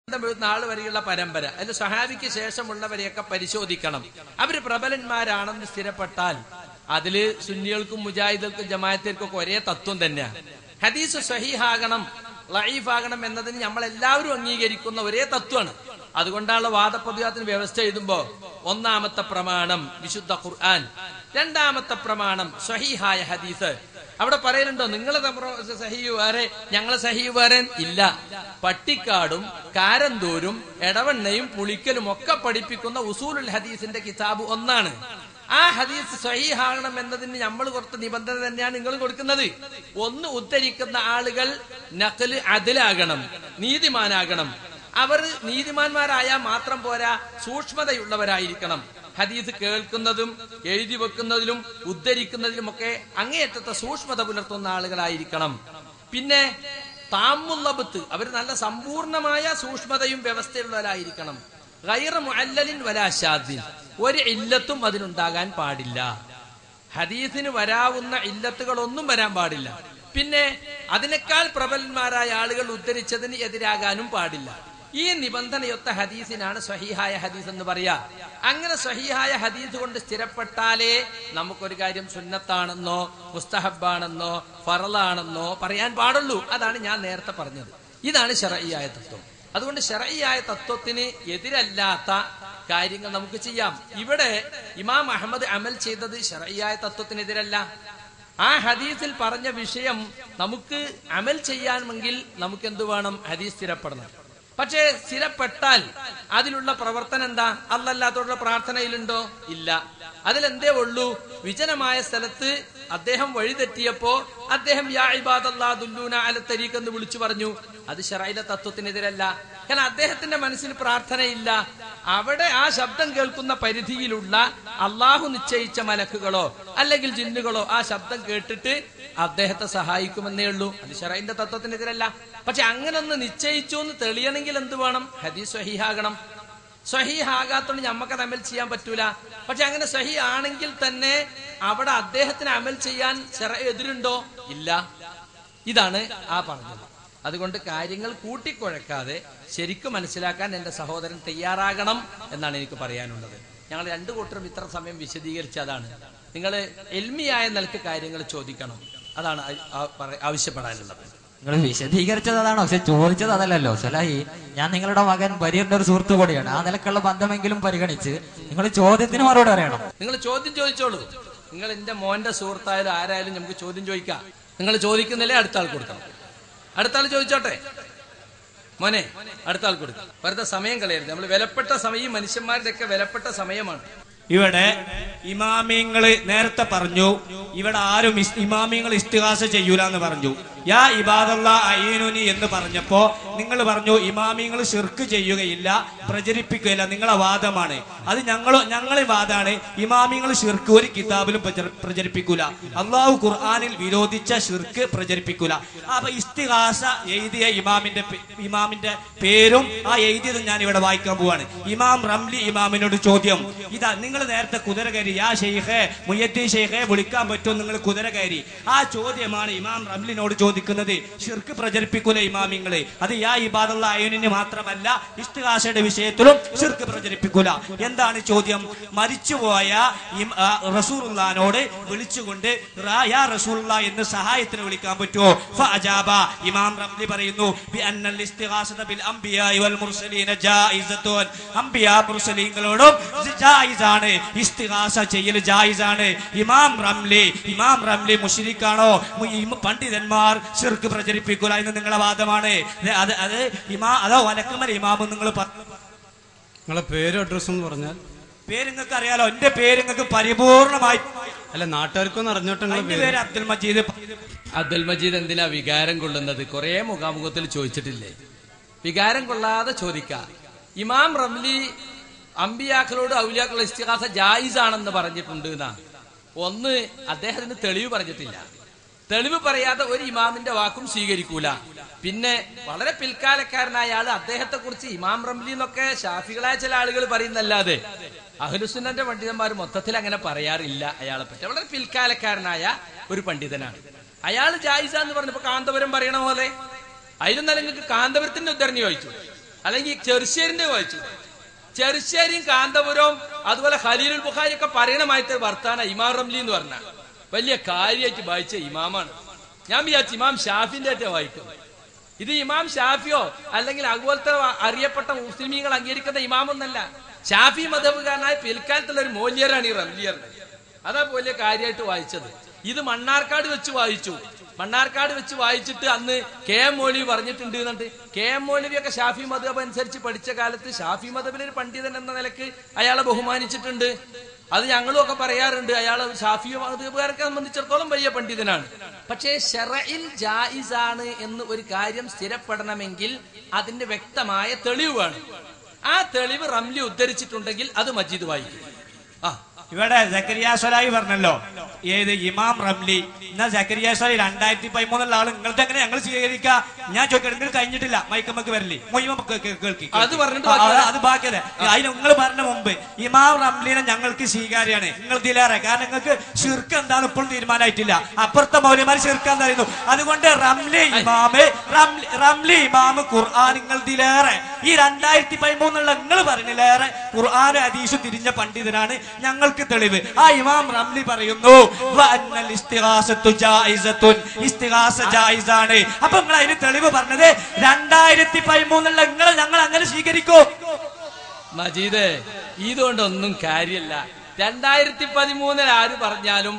നാൾ വരെയുള്ള പരമ്പര, അതിൽ സഹാബിക്ക് ശേഷമുള്ളവരെയൊക്കെ പരിശോധിക്കണം. അവര് പ്രബലന്മാരാണെന്ന് സ്ഥിരപ്പെട്ടാൽ അതില് സുന്നികൾക്കും മുജാഹിദുകൾക്കും ജമാഅത്തിനും ഒരേ തത്വം തന്നെയാണ്. ഹദീസ് സ്വഹീഹാകണം ലഈഫാകണം എന്നതിന് നമ്മൾ എല്ലാവരും അംഗീകരിക്കുന്ന ഒരേ തത്വമാണ്. അതുകൊണ്ടാണ് വാദപ്രതിവാദത്തിന് വ്യവസ്ഥ എഴുതുമ്പോ ഒന്നാമത്തെ പ്രമാണം വിശുദ്ധ ഖുർആൻ, രണ്ടാമത്തെ പ്രമാണം സ്വഹീഹായ ഹദീസ്. അവിടെ പറയലുണ്ടോ നിങ്ങളെ സഹീഹ് വേറെ ഞങ്ങളെ സഹീഹ് വേറെ? ഇല്ല. പട്ടിക്കാടും കാരന്തൂരും എടവണ്ണയും പുളിക്കലും ഒക്കെ പഠിപ്പിക്കുന്ന ഉസൂലുൽ ഹദീസിന്റെ കിതാബ് ഒന്നാണ്. ആ ഹദീസ് സ്വഹീഹാകണം എന്നതിന് നമ്മൾ കൊടുത്ത നിബന്ധന തന്നെയാണ് നിങ്ങൾ കൊടുക്കുന്നത്. ഒന്ന്, ഉദ്ധരിക്കുന്ന ആളുകൾ നഖല് അദിലാകണം, നീതിമാനാകണം. അവർ നീതിമാന്മാരായാൽ മാത്രം പോരാ, സൂക്ഷ്മതയുള്ളവരായിരിക്കണം. ഹദീസ് കേൾക്കുന്നതും എഴുതി വെക്കുന്നതിലും ഉദ്ധരിക്കുന്നതിലുമൊക്കെ അങ്ങേയറ്റത്തെ സൂക്ഷ്മത പുലർത്തുന്ന ആളുകളായിരിക്കണം. പിന്നെ താമുല്ലബത്ത്, അവർ നല്ല സമ്പൂർണമായ സൂക്ഷ്മതയും വ്യവസ്ഥയുള്ളവരായിരിക്കണം. ഗൈറ മുഅല്ലലിൻ വലാ ശാദിൻ, ഒരു ഇല്ലത്തും അതിനുണ്ടാകാൻ പാടില്ല. ഹദീസിന് വരാവുന്ന ഇല്ലത്തുകളൊന്നും വരാൻ പാടില്ല. പിന്നെ അതിനേക്കാൾ പ്രബലന്മാരായ ആളുകൾ ഉദ്ധരിച്ചതിന് എതിരാകാനും പാടില്ല. ഈ നിബന്ധനയൊത്ത ഹദീസിനാണ് സ്വഹീഹായ ഹദീസ് എന്ന് പറയാ. അങ്ങനെ സ്വഹീഹായ ഹദീസ് കൊണ്ട് സ്ഥിരപ്പെട്ടാലേ നമുക്കൊരു കാര്യം സുന്നത്താണെന്നോ മുസ്തഹബാണെന്നോ ഫറളാണെന്നോ പറയാൻ പാടുള്ളൂ. അതാണ് ഞാൻ നേരത്തെ പറഞ്ഞത്. ഇതാണ് ശർഈയായ തത്വം. അതുകൊണ്ട് ശർഈയായ തത്വത്തിന് എതിരല്ലാത്ത കാര്യങ്ങൾ നമുക്ക് ചെയ്യാം. ഇവിടെ ഇമാം അഹ്മദ് അമൽ ചെയ്തത് ശർഈയായ തത്വത്തിനെതിരല്ല. ആ ഹദീസിൽ പറഞ്ഞ വിഷയം നമുക്ക് അമൽ ചെയ്യാമെങ്കിൽ നമുക്ക് എന്ത് വേണം? ഹദീസ് സ്ഥിരപ്പെടണം. പക്ഷേ സ്ഥിരപ്പെട്ടാൽ അതിലുള്ള പ്രവർത്തനം എന്താ? അല്ലാത്തോടുള്ള പ്രാർത്ഥനയിലുണ്ടോ? ഇല്ല. അതിലെന്തേ ഉള്ളൂ? വിജനമായ സ്ഥലത്ത് അദ്ദേഹം വഴിതെറ്റിയപ്പോ അദ്ദേഹം യാ ഇബാദല്ലാഹ് ദുല്ലൂന അല തരീഖ് എന്ന് വിളിച്ചു പറഞ്ഞു. അത് ശർഈലെ തത്വത്തിനെതിരല്ല. കാരണം അദ്ദേഹത്തിന്റെ മനസ്സിൽ പ്രാർത്ഥനയില്ല. അവിടെ ആ ശബ്ദം കേൾക്കുന്ന പരിധിയിലുള്ള അള്ളാഹു നിശ്ചയിച്ച മലക്കുകളോ അല്ലെങ്കിൽ ജിന്നുകളോ ആ ശബ്ദം കേട്ടിട്ട് അദ്ദേഹത്തെ സഹായിക്കുമെന്നേ ഉള്ളൂ. അത് ശർഈന്റെ തത്വത്തിനെതിരല്ല. പക്ഷെ അങ്ങനെ ഒന്ന് നിശ്ചയിച്ചു എന്ന് തെളിയണമെങ്കിൽ എന്ത് വേണം? ഹദീസ് സ്വഹീഹാകണം. സ്വഹീഹാകാത്തോണ്ട് ഞമ്മക്കത് അമൽ ചെയ്യാൻ പറ്റൂല. പക്ഷെ അങ്ങനെ സ്വഹീഹ് ആണെങ്കിൽ തന്നെ അവിടെ അദ്ദേഹത്തിന് അമൽ ചെയ്യാൻ ശർഈ എതിരുണ്ടോ? ഇല്ല. ഇതാണ് ആ പറഞ്ഞത്. അതുകൊണ്ട് കാര്യങ്ങൾ കൂട്ടിക്കുഴക്കാതെ ശരിക്കും മനസ്സിലാക്കാൻ എന്റെ സഹോദരൻ തയ്യാറാകണം എന്നാണ് എനിക്ക് പറയാനുള്ളത്. ഞങ്ങൾ രണ്ടു കൂട്ടരും ഇത്ര സമയം വിശദീകരിച്ചതാണ്. നിങ്ങൾ ഇൽമിയായ നിലക്ക് കാര്യങ്ങൾ ചോദിക്കണം. അതാണ് ആവശ്യപ്പെടാനുള്ളത്. നിങ്ങൾ വിശദീകരിച്ചത് അതാണോ? പക്ഷെ ചോദിച്ചത് അതല്ലല്ലോ. സലാഹി, ഞാൻ നിങ്ങളുടെ മകൻ ബരീറിന്റെ ഒരു സുഹൃത്തു കൂടിയാണ്. ആ നിലക്കുള്ള ബന്ധമെങ്കിലും പരിഗണിച്ച് നിങ്ങൾ ചോദ്യത്തിന് മറുപടി അറിയണം. നിങ്ങൾ ചോദ്യം ചോദിച്ചോളൂ. നിങ്ങൾ എന്റെ മോന്റെ സുഹൃത്തായാലും ആരായാലും നമുക്ക് ചോദ്യം ചോദിക്കാം. നിങ്ങൾ ചോദിക്കുന്നില്ലേ അടുത്ത ആൾ കൊടുക്കണം. അടുത്ത ആൾ ചോദിച്ചോട്ടെ. മോനെ, അടുത്ത ആൾ കൊടുക്കും. വെറുതെ സമയം കളയരുത്. നമ്മൾ വിലപ്പെട്ട സമയം, മനുഷ്യന്മാരുടെ ഒക്കെ വിലപ്പെട്ട സമയമാണ്. ഇവിടെ ഇമാമിങ്ങള് നേരത്തെ പറഞ്ഞു, ഇവിടെ ആരും ഇമാമിങ്ങൾ ഇസ്തിഗാസ ചെയ്യൂല എന്ന് പറഞ്ഞു. യാ ഇബാദല്ലാഹ് അഈനുനി എന്ന് പറഞ്ഞപ്പോ നിങ്ങൾ പറഞ്ഞു ഇമാമിങ്ങൾ ശിർക്ക് ചെയ്യുകയില്ല, പ്രചരിപ്പിക്കുകയില്ല. നിങ്ങളെ വാദമാണ് അത്. ഞങ്ങളെ വാദമാണ് ഇമാമിങ്ങൾ ശിർക്ക് ഒരു കിതാബിലും പ്രചരിപ്പിക്കൂല. അള്ളാഹു ഖുർആനിൽ വിരോധിച്ച ശിർക്ക് പ്രചരിപ്പിക്കൂല. അപ്പൊ ഇസ്തിഗാസ എഴുതിയ ഇമാമിന്റെ പേരും ആ എഴുതിയതും ഞാൻ ഇവിടെ വായിക്കാൻ പോവാണ്. ഇമാം റംലി ഇമാമിനോട് ചോദ്യം. ഇതാ, നിങ്ങൾ നേരത്തെ കുതിര കയറി യാ ഷെയ്ഖെ മുയ്യദ്ദീൻ ഷെയ്ഖെ വിളിക്കാൻ പറ്റുമോ? നിങ്ങൾ കുതിര കയറി. ആ ചോദ്യമാണ് ഇമാം റംലിനോട് ചോദിക്കുന്നത്. ശിർക്ക് പ്രചരിപ്പിക്കൂല ഇമാമിങ്ങളെ. അത് യാ ഇബാദല്ലാഹ് അഈനുനി മാത്രമല്ല, ഇസ്തിഗാസയുടെ വിഷയത്തിലും ശിർക്ക് പ്രചരിപ്പിക്കൂല. എന്താണ് ചോദ്യം? മരിച്ചുപോയ റസൂലുള്ളാഹിനോട് വിളിച്ചുകൊണ്ട് യാ റസൂലുള്ളാഹ് എന്ന് സഹായത്തിന് വിളിക്കാൻ പറ്റുമോ? ഫഅജാബ, ഇമാം റംലി പറയുന്നു ബി അന്നൽ ഇസ്തിഗാസത ബിൽ അംബിയാഇ വൽ മുർസലീന ജായിസത്തുൻ, അംബിയാ മുർസലീങ്ങളോടും ജായിസാണ്, ഇസ്തിഗാസ ചെയ്യൽ ജായിസാണ്. ഇമാം റംലി മുശ്രിക്കാണോ? പണ്ഡിതന്മാർ ശിർക്ക് പ്രചരിപ്പിക്കൂല എന്ന് നിങ്ങളെ വാദമാണ്. അത് അതോ വലക്കമൽ ഇമാമും നിങ്ങൾ നിങ്ങളെ പേര് അഡ്രസ്സും പറഞ്ഞാൽ? പേര് നിങ്ങൾക്ക് അറിയാലോ. എന്റെ പേര് നിങ്ങൾക്ക് പരിപൂർണമായി അല്ല, നാട്ടുകാർക്കൊന്നും അറിഞ്ഞോട്ടെ. പേര് അബ്ദുൽ മജീദ്. അബ്ദുൽ മജീദ് എന്തിനാ വികാരം കൊള്ളുന്നത്? കുറെ മുഖാമുഖത്തിൽ ചോദിച്ചിട്ടില്ലേ? വികാരം കൊള്ളാതെ ചോദിക്കാം. ഇമാം റംലി അമ്പിയാക്കളോട് ഔലിയാക്കളുടെ ഇസ്തിഗാസ ജായിസാണെന്ന് പറഞ്ഞിട്ടുണ്ട് എന്നാ. ഒന്ന്, അദ്ദേഹത്തിന് തെളിവ് പറഞ്ഞിട്ടില്ല. തെളിവ് പറയാതെ ഒരു ഇമാമിന്റെ വാക്കും സ്വീകരിക്കൂല. പിന്നെ വളരെ പിൽക്കാലക്കാരനായ ആള് അദ്ദേഹത്തെ കുറിച്ച് ഇമാം റംലി എന്നൊക്കെ ഷാഫികളായ ചില ആളുകൾ പറയുന്നല്ലാതെ അഹ്ലുസുന്നന്റെ പണ്ഡിതന്മാർ മൊത്തത്തിൽ അങ്ങനെ പറയാറില്ല അയാളെ പറ്റി. വളരെ പിൽക്കാലക്കാരനായ ഒരു പണ്ഡിതനാണ് അയാൾ. ജായിസ എന്ന് പറഞ്ഞപ്പോ കാന്തപുരം പറയണ പോലെ ആയിരുന്നാലും നിങ്ങൾക്ക് കാന്തപുരത്തിന്റെ ഉദ്ധരണി ചോദിച്ചു. അല്ലെങ്കിൽ ചെറുശ്ശേരിന്റെ വായിച്ചു. ചെറുശ്ശേരിയും കാന്തപുരവും അതുപോലെ ഖലീലുൽ ബുഖാരി ഒക്കെ പറയണമായിട്ട് വർത്താന ഇമാം റംലി എന്ന് പറഞ്ഞ വലിയ കാര്യമായിട്ട് വായിച്ച ഇമാമാണ്. ഞാൻ വിചാരിച്ചു ഇമാം ഷാഫിന്റെ ആയിട്ട് വായിക്കുന്നു. ഇത് ഇമാം ഷാഫിയോ അല്ലെങ്കിൽ അതുപോലത്തെ അറിയപ്പെട്ട മുസ്ലിമീങ്ങൾ അംഗീകരിക്കുന്ന ഇമാമൊന്നല്ല. ഷാഫി മദ്ഹബുകാരനായ പിൽക്കാലത്തുള്ള ഒരു മൗല്യരാണ് ഈ റംലിയർ. അതാ വലിയ കാര്യമായിട്ട് വായിച്ചത്. ഇത് മണ്ണാർക്കാട് വെച്ച് വായിച്ചു. മണ്ണാർക്കാട് വെച്ച് വായിച്ചിട്ട് അന്ന് കെ എം മൗലവി പറഞ്ഞിട്ടുണ്ട് എന്നിട്ട് കെ എം മൗലവിയൊക്കെ ഷാഫി മദ്ഹബ് അനുസരിച്ച് പഠിച്ച കാലത്ത് ഷാഫി മദ്ഹബിലൊരു പണ്ഡിതൻ എന്ന നിലക്ക് അയാളെ ബഹുമാനിച്ചിട്ടുണ്ട്. അത് ഞങ്ങളും ഒക്കെ പറയാറുണ്ട്. അയാൾ ഷാഫി മദ്ഹബുകാരെ സംബന്ധിച്ചിടത്തോളം വലിയ പണ്ഡിതനാണ്. പക്ഷേ ശറഇൽ ജായിസാണ് എന്ന് ഒരു കാര്യം സ്ഥിരപ്പെടണമെങ്കിൽ അതിന്റെ വ്യക്തമായ തെളിവ് വേണം. ആ തെളിവ് റംലി ഉദ്ധരിച്ചിട്ടുണ്ടെങ്കിൽ അത് മജീദ് വായിക്കും. ഇവിടെ സക്കരിയ സ്വലാഹി പറഞ്ഞല്ലോ ഏത് ഇമാം റംലി. എന്നാ സക്കരിയ സ്വലാഹി 2013 ആള് നിങ്ങൾക്ക് എങ്ങനെ ഞങ്ങൾ സ്വീകരിക്കുക? ഞാൻ ചോദിക്കണെങ്കിൽ കഴിഞ്ഞിട്ടില്ല. മൈക്കമ്മക്ക് വരല്ലേ അത് ബാക്കിയത് അതിന് നിങ്ങൾ പറഞ്ഞ മുമ്പ് ഇമാം റംലിനെ ഞങ്ങൾക്ക് സ്വീകാര്യാണ്. നിങ്ങൾ ദിലേറെ കാരണം നിങ്ങൾക്ക് ശിർക്ക് എന്താണ് ഇപ്പോഴും തീരുമാനമായിട്ടില്ല. അപ്പുറത്തെ മൗലവിമാർ ശിർക്ക് എന്തായിരുന്നു. അതുകൊണ്ട് റംലി ഇമാമ് ഖുർആൻ നിങ്ങൾ ദിലേറെ ഈ 2013 നിങ്ങൾ പറഞ്ഞില്ലേറെ ഖുർആൻ ഹദീസ് തിരിഞ്ഞ പണ്ഡിതനാണ്. ഞങ്ങൾക്ക് തെളിവ് ആ ഇമാം റംലി പറയുന്നു ഇസ്തിഗാസ ജായിസാണ്. അപ്പൊ നിങ്ങൾ അതിന് തെളിവ് പറഞ്ഞത് 2013 നിങ്ങൾ ഞങ്ങൾ അങ്ങനെ സ്വീകരിക്കൂ. മജീദ് ഇതുകൊണ്ടൊന്നും കാര്യമില്ല. 2013 ആര് പറഞ്ഞാലും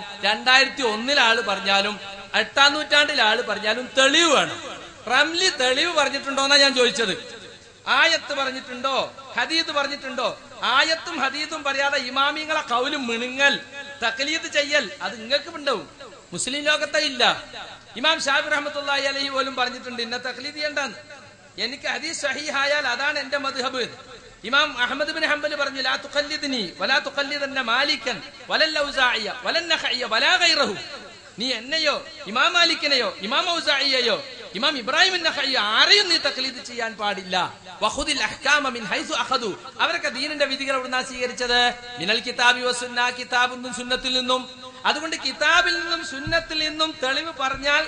2001 ആള് പറഞ്ഞാലും 8ാം നൂറ്റാണ്ടിൽ ആള് പറഞ്ഞാലും തെളിവ് വേണം. റംലി തെളിവ് പറഞ്ഞിട്ടുണ്ടോന്നാ ഞാൻ ചോദിച്ചത്. ആയത്ത് പറഞ്ഞിട്ടുണ്ടോ? ഹദീത്ത് പറഞ്ഞിട്ടുണ്ടോ? ആയത്തും ഹദീത്തും പറയാതെ ഇമാമിങ്ങളെ കൗലും മിണുങ്ങൽ തഖ്ലീദ് ചെയ്യൽ അത് നിങ്ങൾക്ക് ഉണ്ടാവും. മുസ്ലിം ലോകത്തെ ഇല്ല. ഇമാം ഷാഫി റഹ്മത്തുള്ളാഹി അലൈഹി പോലും പറഞ്ഞിട്ടുണ്ട് ഇന്ന തഖ്ലീദ് ചെയ്യണ്ടെന്ന്. എനിക്ക് ഹദീസ് സഹീഹായാൽ അതാണ് എന്റെ മദ്ഹബ്. ഇമാം അഹ്മദ് ബിൻ ഹംബൽ പറഞ്ഞു ലാ തുഖല്ലിദ്നി വലാ തുഖല്ലിദന്ന മാലികൻ വലൽ ഔസാഇയ വലൻ നഖഇയ വലാ ഗൈറഹു. നീ എന്നെയോ ഇമാം മാലിക്കിനെയോ ഇമാം ഔസാഇയെയോ ഇമാം ഇബ്രാഹിം നഖഇ ആരെയും നീ തഖ്ലീദ് ചെയ്യാൻ പാടില്ല. വഖുദിൽ അഹ്കാമ മിൻ ഹൈസു അഖദു. അവരൊക്കെ ദീനിന്റെ വിധികൾ എവിടുന്നാ സ്വീകരിച്ചത്? മിനൽ കിതാബി വസുന്ന കിതാബിൽ നിന്നും സുന്നത്തിൽ നിന്നും. അതുകൊണ്ട് കിതാബിൽ നിന്നും സുന്നത്തിൽ നിന്നും തെളിവ് പറഞ്ഞാൽ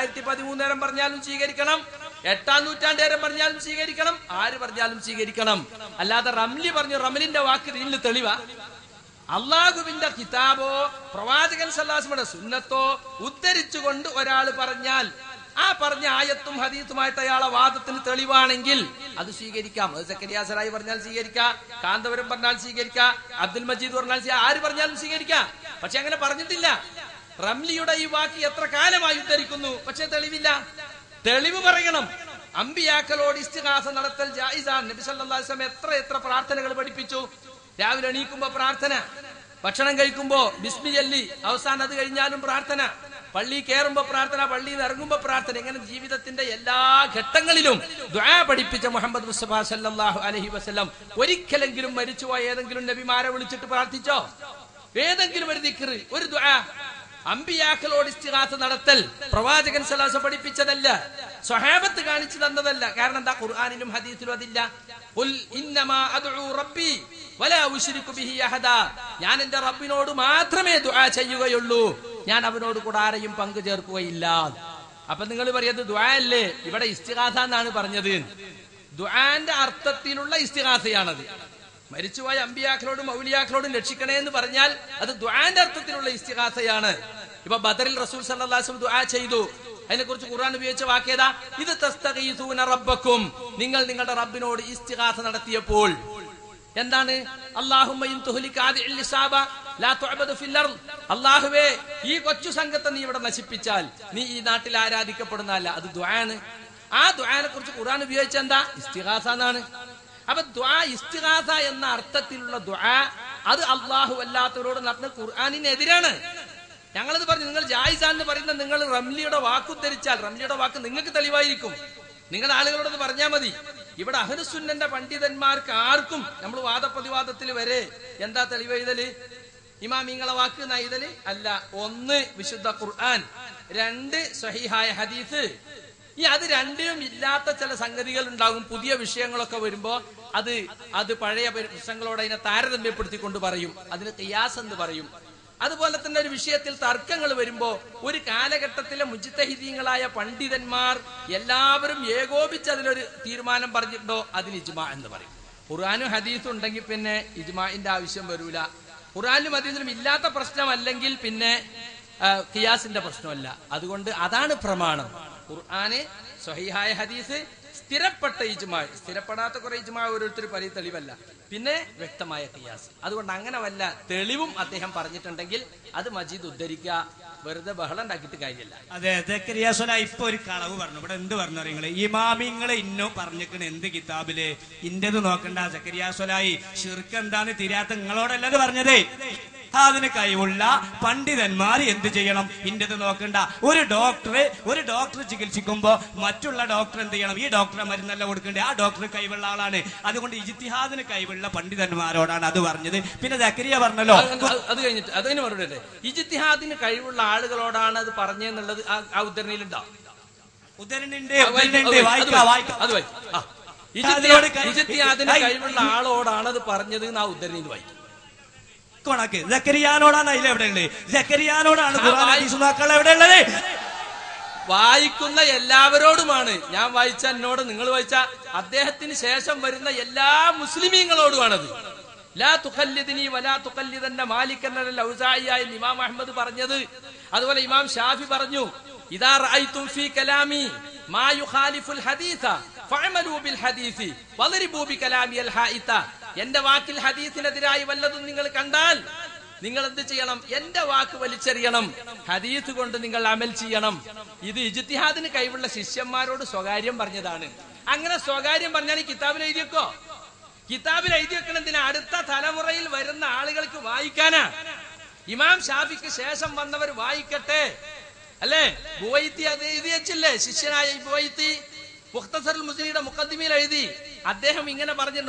2013 പറഞ്ഞാലും സ്വീകരിക്കണം, 8ാം നൂറ്റാണ്ടേരം പറഞ്ഞാലും സ്വീകരിക്കണം, ആര് പറഞ്ഞാലും സ്വീകരിക്കണം. അല്ലാതെ റംലി പറഞ്ഞു റംലിന്റെ വാക്ക് ദീനിൽ തെളിവാ? അള്ളാഹുവിന്റെ കിതാബോ പ്രവാചകൻ സല്ലല്ലാഹു അലൈഹി വസല്ലമയുടെ സുന്നത്തോ ഉദ്ധരിച്ചുകൊണ്ട് ഒരാൾ പറഞ്ഞാൽ ആ പറഞ്ഞ ആയത്തും ഹദീസുമായിട്ട് അയാളെ വാദത്തിന് തെളിവാണെങ്കിൽ അത് സ്വീകരിക്കാം. അത് സക്കരിയ സലാഹി പറഞ്ഞാൽ സ്വീകരിക്കാം, കാന്തപുരം പറഞ്ഞാൽ സ്വീകരിക്കാം, അബ്ദുൽ മജീദ് പറഞ്ഞാൽ ആര് പറഞ്ഞാലും സ്വീകരിക്കാം. പക്ഷെ അങ്ങനെ പറഞ്ഞിട്ടില്ല. റംലിയുടെ ഈ വാക്ക് എത്ര കാലമായി ഉദ്ധരിക്കുന്നു, പക്ഷെ തെളിവില്ല. തെളിവ് പറയണം. അമ്പിയാക്കളോട് ഇസ്തിഗാസ നടത്തൽ ജായിസാണ്. നബി സല്ലല്ലാഹു അലൈഹി വസല്ലം എത്ര പ്രാർത്ഥനകൾ പഠിപ്പിച്ചു. രാവിലെ എണീക്കുമ്പോ പ്രാർത്ഥന, ഭക്ഷണം കഴിക്കുമ്പോ ബിസ്മി ചൊല്ലി, അവസാനം അത് കഴിഞ്ഞാലും പ്രാർത്ഥന, പള്ളി കയറുമ്പോ പ്രാർത്ഥന, പള്ളിയിൽ ഇറങ്ങുമ്പോ പ്രാർത്ഥന. ഇങ്ങനെ ജീവിതത്തിന്റെ എല്ലാ ഘട്ടങ്ങളിലും ദുആ പഠിപ്പിച്ച മുഹമ്മദ് മുസ്തഫ സല്ലല്ലാഹു അലൈഹി വസല്ലം ഒരിക്കലെങ്കിലും മരിച്ചുപോയ ഏതെങ്കിലും നബിമാരെ വിളിച്ചിട്ട് പ്രാർത്ഥിച്ചോ? ഏതെങ്കിലും ഒരു ദിക്ർ, ഒരു ദുആ? അമ്പിയാക്കളോട് ഇസ്തിഗാസ നടത്തൽ പ്രവാചകൻ സല്ലല്ലാഹു അലൈഹി വസല്ലം പഠിപ്പിച്ചതല്ല, സ്വഹാബത്ത് കാണിച്ചു തന്നതല്ല. കാരണം എന്താ? ഖുർആനിലും ഹദീസിലും അതില്ല. ഖുൽ ഇന്നമാ അദ്ഉ റബ്ബി വലാ ഉശ്രികു ബിഹി അഹദാ. ഞാൻ എന്റെ റബ്ബിനോട് മാത്രമേ ദുആ ചെയ്യുകയുള്ളൂ, ഞാൻ അവനോട് കൂടെ ആരെയും പങ്കു ചേർക്കുകയില്ല. അപ്പൊ നിങ്ങൾ പറയുന്നത് ദുആ അല്ലേ? ഇവിടെ ഇസ്തിഗാസ എന്നാണ് പറഞ്ഞത്. ദുആന്റെ അർത്ഥത്തിലുള്ള ഇസ്തിഗാസയാണത്. മരിച്ചുപോയ അമ്പിയാക്കളോടും ഔലിയാക്കളോടും രക്ഷിക്കണേ എന്ന് പറഞ്ഞാൽ അത് ദുആന്റെ അർത്ഥത്തിലുള്ള ഇസ്തിഗാസയാണ്. ഇപ്പൊ ബദറിൽ റസൂൽ സല്ലല്ലാഹു അലൈഹി വസല്ലം ദുആ ചെയ്തു. അതിനെക്കുറിച്ച് ഖുർആൻ ഉപയോഗിച്ച വാക്കേതാ? ഇത് തസ്തഗീസൂന റബ്ബക്കും. നിങ്ങൾ നിങ്ങളുടെ റബ്ബിനോട് ഇസ്തിഗാസ നടത്തിയപ്പോൾ എന്താണ്? അല്ലാഹുമ്മ ഇൻ തുഹ്ലിക ആദിൽ ഇസാബ ലാ തുഅബദു ഫിൽ അർദ്. അല്ലാഹുവേ, ഈ കൊച്ചു സംഘത്തെ നീ ഇവിടെ നശിപ്പിച്ചാൽ നീ ഈ നാട്ടിൽ ആരാധിക്കപ്പെടുന്നതല്ല. അത് ദുആണ്. ആ ദുആനെ കുറിച്ച് ഖുർആൻ ഉപയോഗിച്ച എന്താ? ഇസ്തിഗാസ എന്നാണ്. അപ്പൊ ദുആ ഇസ്തിഗാസ എന്ന അർത്ഥത്തിലുള്ള ദുആ അത് അല്ലാഹു അല്ലാത്തവരോട് നടന്ന ഖുർആനിനെതിരാണ്. ഞങ്ങളത് പറഞ്ഞു. നിങ്ങൾ ജായിസാന്ന് പറയുന്ന നിങ്ങൾ റംലിയുടെ വാക്ക് ഉദ്ധരിച്ചാൽ റംലിയുടെ വാക്ക് നിങ്ങൾക്ക് തെളിവായിരിക്കും. നിങ്ങൾ ആളുകളോടത് പറഞ്ഞാൽ മതി. ഇവിടെ അഹ്ലുസുന്നന്റെ പണ്ഡിതന്മാർക്ക് ആർക്കും നമ്മൾ വാദപ്രതിവാദത്തിൽ വരെ എന്താ തെളിവെഴുതല്? ഇമാമിങ്ങളെ വാക്ക് എഴുതല് അല്ല. 1 വിശുദ്ധ ഖുർആൻ, 2 സ്വഹീഹായ ഹദീസ്. ഈ അത് രണ്ടിനും ഇല്ലാത്ത ചില സംഗതികൾ ഉണ്ടാകും. പുതിയ വിഷയങ്ങളൊക്കെ വരുമ്പോ അത് പഴയ പ്രശ്നങ്ങളോട് അതിനെ താരതമ്യപ്പെടുത്തിക്കൊണ്ട് പറയും. അതിന് ഖിയാസ് എന്ന് പറയും. അതുപോലെ തന്നെ ഒരു വിഷയത്തിൽ തർക്കങ്ങൾ വരുമ്പോ ഒരു കാലഘട്ടത്തിലെ മുജ്തഹിദീങ്ങളായ പണ്ഡിതന്മാർ എല്ലാവരും ഏകോപിച്ച് അതിലൊരു തീരുമാനം പറഞ്ഞിട്ടുണ്ടോ അതിന് ഇജ്മാ എന്ന് പറയും. ഖുർആനും ഹദീസും ഉണ്ടെങ്കിൽ പിന്നെ ഇജ്മാഇന്റെ ആവശ്യം വരൂല. ഖുർആനിലും ഹദീസിലും ഇല്ലാത്ത പ്രശ്നമല്ലെങ്കിൽ പിന്നെ ഖിയാസിന്റെ പ്രശ്നമല്ല. അതുകൊണ്ട് അതാണ് പ്രമാണം. ഖുർആന്, സ്വഹീഹായ ഹദീസ്, സ്ഥിരപ്പെട്ട ഇജ്മാ. സ്ഥിരപ്പെടാത്ത കുറെ ഇജ്മാ ഓരോരുത്തർ പറയും തെളിവല്ല. പിന്നെ വ്യക്തമായ ഖിയാസ്. അതുകൊണ്ട് അങ്ങനെ വല്ല തെളിവും അദ്ദേഹം പറഞ്ഞിട്ടുണ്ടെങ്കിൽ അത് മജീദ് ഉദ്ധരിക്കുക, വെറുതെ ബഹളം ഉണ്ടാക്കിയിട്ട് കാര്യമില്ല. അതെ, സക്കരിയ സ്വലാഹി ഇപ്പൊ ഒരു കളവ് പറഞ്ഞു. ഇവിടെ എന്ത് പറഞ്ഞു നിങ്ങള്? ഇമാമിങ്ങളെ ഇന്നോ പറഞ്ഞിക്കണ എന്ത് കിതാബില്? ഇന്റത് നോക്കണ്ട സക്കരിയ സ്വലാഹി. ശിർക്ക് എന്താന്ന് തിരിയാത്ത നിങ്ങളോടല്ലത് പറഞ്ഞതേ. അതിന് കഴിവുള്ള പണ്ഡിതന്മാർ എന്ത് ചെയ്യണം? ഇന്റത് നോക്കണ്ട. ഒരു ഡോക്ടർ ചികിത്സിക്കുമ്പോ മറ്റുള്ള ഡോക്ടർ എന്ത് ചെയ്യണം? ഈ ഡോക്ടറെ മരുന്നല്ല കൊടുക്കണ്ടേ, ആ ഡോക്ടർ കഴിവുള്ള ആളാണ്. അതുകൊണ്ട് ഇജ്തിഹാദിന് കഴിവുള്ള പണ്ഡിതന്മാരോടാണ് അത് പറഞ്ഞത്. പിന്നെ സക്കരിയ പറഞ്ഞല്ലോ, അത് കഴിഞ്ഞിട്ട് അതിന് മറുപടി ഇജ്തിഹാദിന് കഴിവുള്ള ആളുകളോടാണ് അത് പറഞ്ഞെന്നുള്ളത് ആ ഉദ്ധരണിയിലുണ്ടോ? ഉദ്ധരണിണ്ട്. ഇജ്തിഹാദിന് കഴിവുള്ള ആളോടാണ് അത് പറഞ്ഞത് ആ ഉദ്ധരണിയിൽ വായിക്കും. സക്കരിയാനോടാണ് അതിൽ എവിടെ ഉള്ളത്? സക്കരിയാനോടാണ് എവിടെ ഉള്ളത്? വായിക്കുന്ന എല്ലാവരോടുമാണ്. ഞാൻ വായിച്ച എന്നോട്, നിങ്ങൾ വായിച്ച അദ്ദേഹത്തിന് ശേഷം വരുന്ന എല്ലാ മുസ്ലിമീങ്ങളോടുമാണത്. ലാ തുഖല്ലിദ്നി വലാ തുഖല്ലിദന്ന മാലികൻ ഔസാഇയായ ഇമാം അഹ്മദ് പറഞ്ഞത്. അതുപോലെ ഇമാം ഷാഫി പറഞ്ഞു, ഇദാ റഅയ്തും ഫീ കലാമി മാ യുഖാലിഫുൽ ഹദീസ ഫഅമലൂ ബിൽ ഹദീസി വളരിബൂ ബികലാമി അൽ ഹായിത. എന്റെ വാക്കിൽ ഹദീസിനെതിരായി വല്ലതും നിങ്ങൾ കണ്ടാൽ നിങ്ങൾ എന്ത് ചെയ്യണം? എന്റെ വാക്ക് വലിച്ചെറിയണം, ഹദീസ് കൊണ്ട് നിങ്ങൾ അമൽ ചെയ്യണം. ഇത് ഇജ്തിഹാദിന് കഴിവുള്ള ശിഷ്യന്മാരോട് സ്വകാര്യം പറഞ്ഞതാണ്. അങ്ങനെ സ്വകാര്യം പറഞ്ഞാൽ ഈ കിതാബിൽ എഴുതിയേക്കോ? കിതാബിൽ എഴുതി വെക്കണതിന് അടുത്ത തലമുറയിൽ വരുന്ന ആളുകൾക്ക് വായിക്കാനാ. ഇമാം ഷാഫിക്ക് ശേഷം വന്നവർ വായിക്കട്ടെ, അല്ലേ? ബുവൈത്തി അത് എഴുതി വെച്ചില്ലേ? ശിഷ്യനായ ബുവൈത്തി മുഖ്തസറുൽ മുസ്ലിയുടെ മുഖദ്ദിമയിൽ എഴുതി. അദ്ദേഹം ഇങ്ങനെ പറഞ്ഞിട്ടുണ്ട്,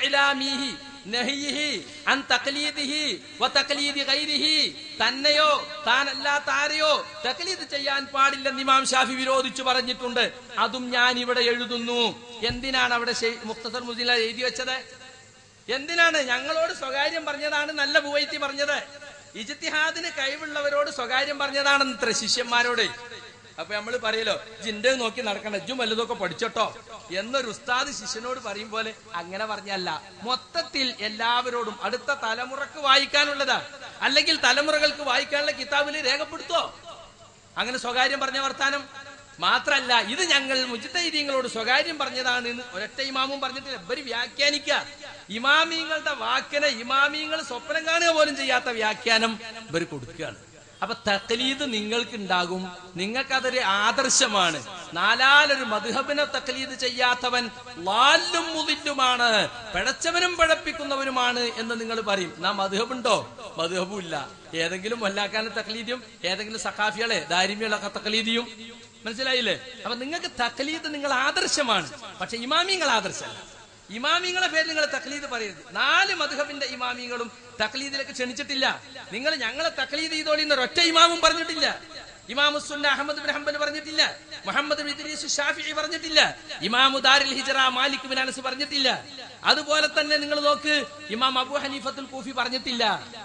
തന്നെയോ താനല്ലാത്ത ആരെയോ തഖ്ലീദ് ചെയ്യാൻ പാടില്ലെന്ന് ഇമാം ഷാഫി വിരോധിച്ചു പറഞ്ഞിട്ടുണ്ട്. അതും ഞാൻ ഇവിടെ എഴുതുന്നു. എന്തിനാണ് അവിടെ മുഖ്തസർ മുസ്ലിം എഴുതി വെച്ചത്? എന്തിനാണ്? ഞങ്ങളോട് സ്വകാര്യം പറഞ്ഞതാണ് നല്ല ബുവൈത്തി പറഞ്ഞത്. ഇജ്തിഹാദിന് കഴിവുള്ളവരോട് സ്വകാര്യം പറഞ്ഞതാണെന്ന് ഇത്ര ശിഷ്യന്മാരോട്. അപ്പൊ നമ്മള് പറയലോ, ജിന്റെ നോക്കി നടക്കണ്ട, ഇജ്ജും വല്ലതൊക്കെ പഠിച്ചോട്ടോ എന്നൊരു ഉസ്താദ് ശിഷ്യനോട് പറയും പോലെ അങ്ങനെ പറഞ്ഞല്ല. മൊത്തത്തിൽ എല്ലാവരോടും അടുത്ത തലമുറക്ക് വായിക്കാനുള്ളതാ, അല്ലെങ്കിൽ തലമുറകൾക്ക് വായിക്കാനുള്ള കിതാബില് രേഖപ്പെടുത്തോ? അങ്ങനെ സ്വകാര്യം പറഞ്ഞ വർത്താനം മാത്രല്ല, ഇത് ഞങ്ങൾ മുജ്തഹിദീങ്ങളോട് സ്വകാര്യം പറഞ്ഞതാണ് എന്ന് ഒരൊറ്റ ഇമാമും പറഞ്ഞിട്ടില്ല. ഇവര് വ്യാഖ്യാനിക്കുക. ഇമാമിങ്ങളുടെ വാക്കിനെ ഇമാമിങ്ങൾ സ്വപ്നം കാണുക പോലും ചെയ്യാത്ത വ്യാഖ്യാനം ഇവർ കൊടുക്കുകയാണ്. അപ്പൊ തഖ്ലീദ് നിങ്ങൾക്ക് ഉണ്ടാകും, നിങ്ങൾക്കതൊരു ആദർശമാണ്. നാലാലൊരു മദ്ഹബിനെ തഖ്ലീദ് ചെയ്യാത്തവൻ ളാല്ലും മുദില്ലുമാണ്, പിഴച്ചവനും പിഴപ്പിക്കുന്നവനുമാണ് എന്ന് നിങ്ങൾ പറയും. നാ മദ്ഹബുണ്ടോ? മദ്ഹബും ഇല്ല. ഏതെങ്കിലും വല്ലാക്കാനെ തഖ്ലീദിയും ഏതെങ്കിലും സഖാഫികളെ ദാരിമികളൊക്കെ തഖ്ലീദിയും. മനസ്സിലായില്ലേ? അപ്പൊ നിങ്ങൾക്ക് തഖ്ലീദ് നിങ്ങൾ ആദർശമാണ്, പക്ഷെ ഇമാമിങ്ങൾ ആദർശമല്ല. ഇമാമിങ്ങളെ പേര് നിങ്ങൾ തഖ്ലീദ് പറയരുത്. 4 മദ്ഹബിന്റെ ഇമാമിങ്ങളും തഖ്ലീദിലേക്ക് ക്ഷണിച്ചിട്ടില്ല. നിങ്ങൾ ഞങ്ങളെ തഖ്ലീദ് ചെയ്തോളി എന്ന് ഒറ്റ ഇമാമും പറഞ്ഞിട്ടില്ല. ഇമാമുസ്സുന്ന അഹ്മദ് ബിൻ ഹംബൽ പറഞ്ഞിട്ടില്ല, മുഹമ്മദ് ബിൻ ഇദ്രീസ് ശാഫിഈ പറഞ്ഞിട്ടില്ല, ഇമാമു ദാരിൽ ഹിജ്റ മാലിക് ബിൻ അനസ് പറഞ്ഞിട്ടില്ല. അതുപോലെ തന്നെ നിങ്ങൾ നോക്ക്, ഇമാം അബൂ ഹനീഫത്തുൽ കൂഫി പറഞ്ഞിട്ടില്ല.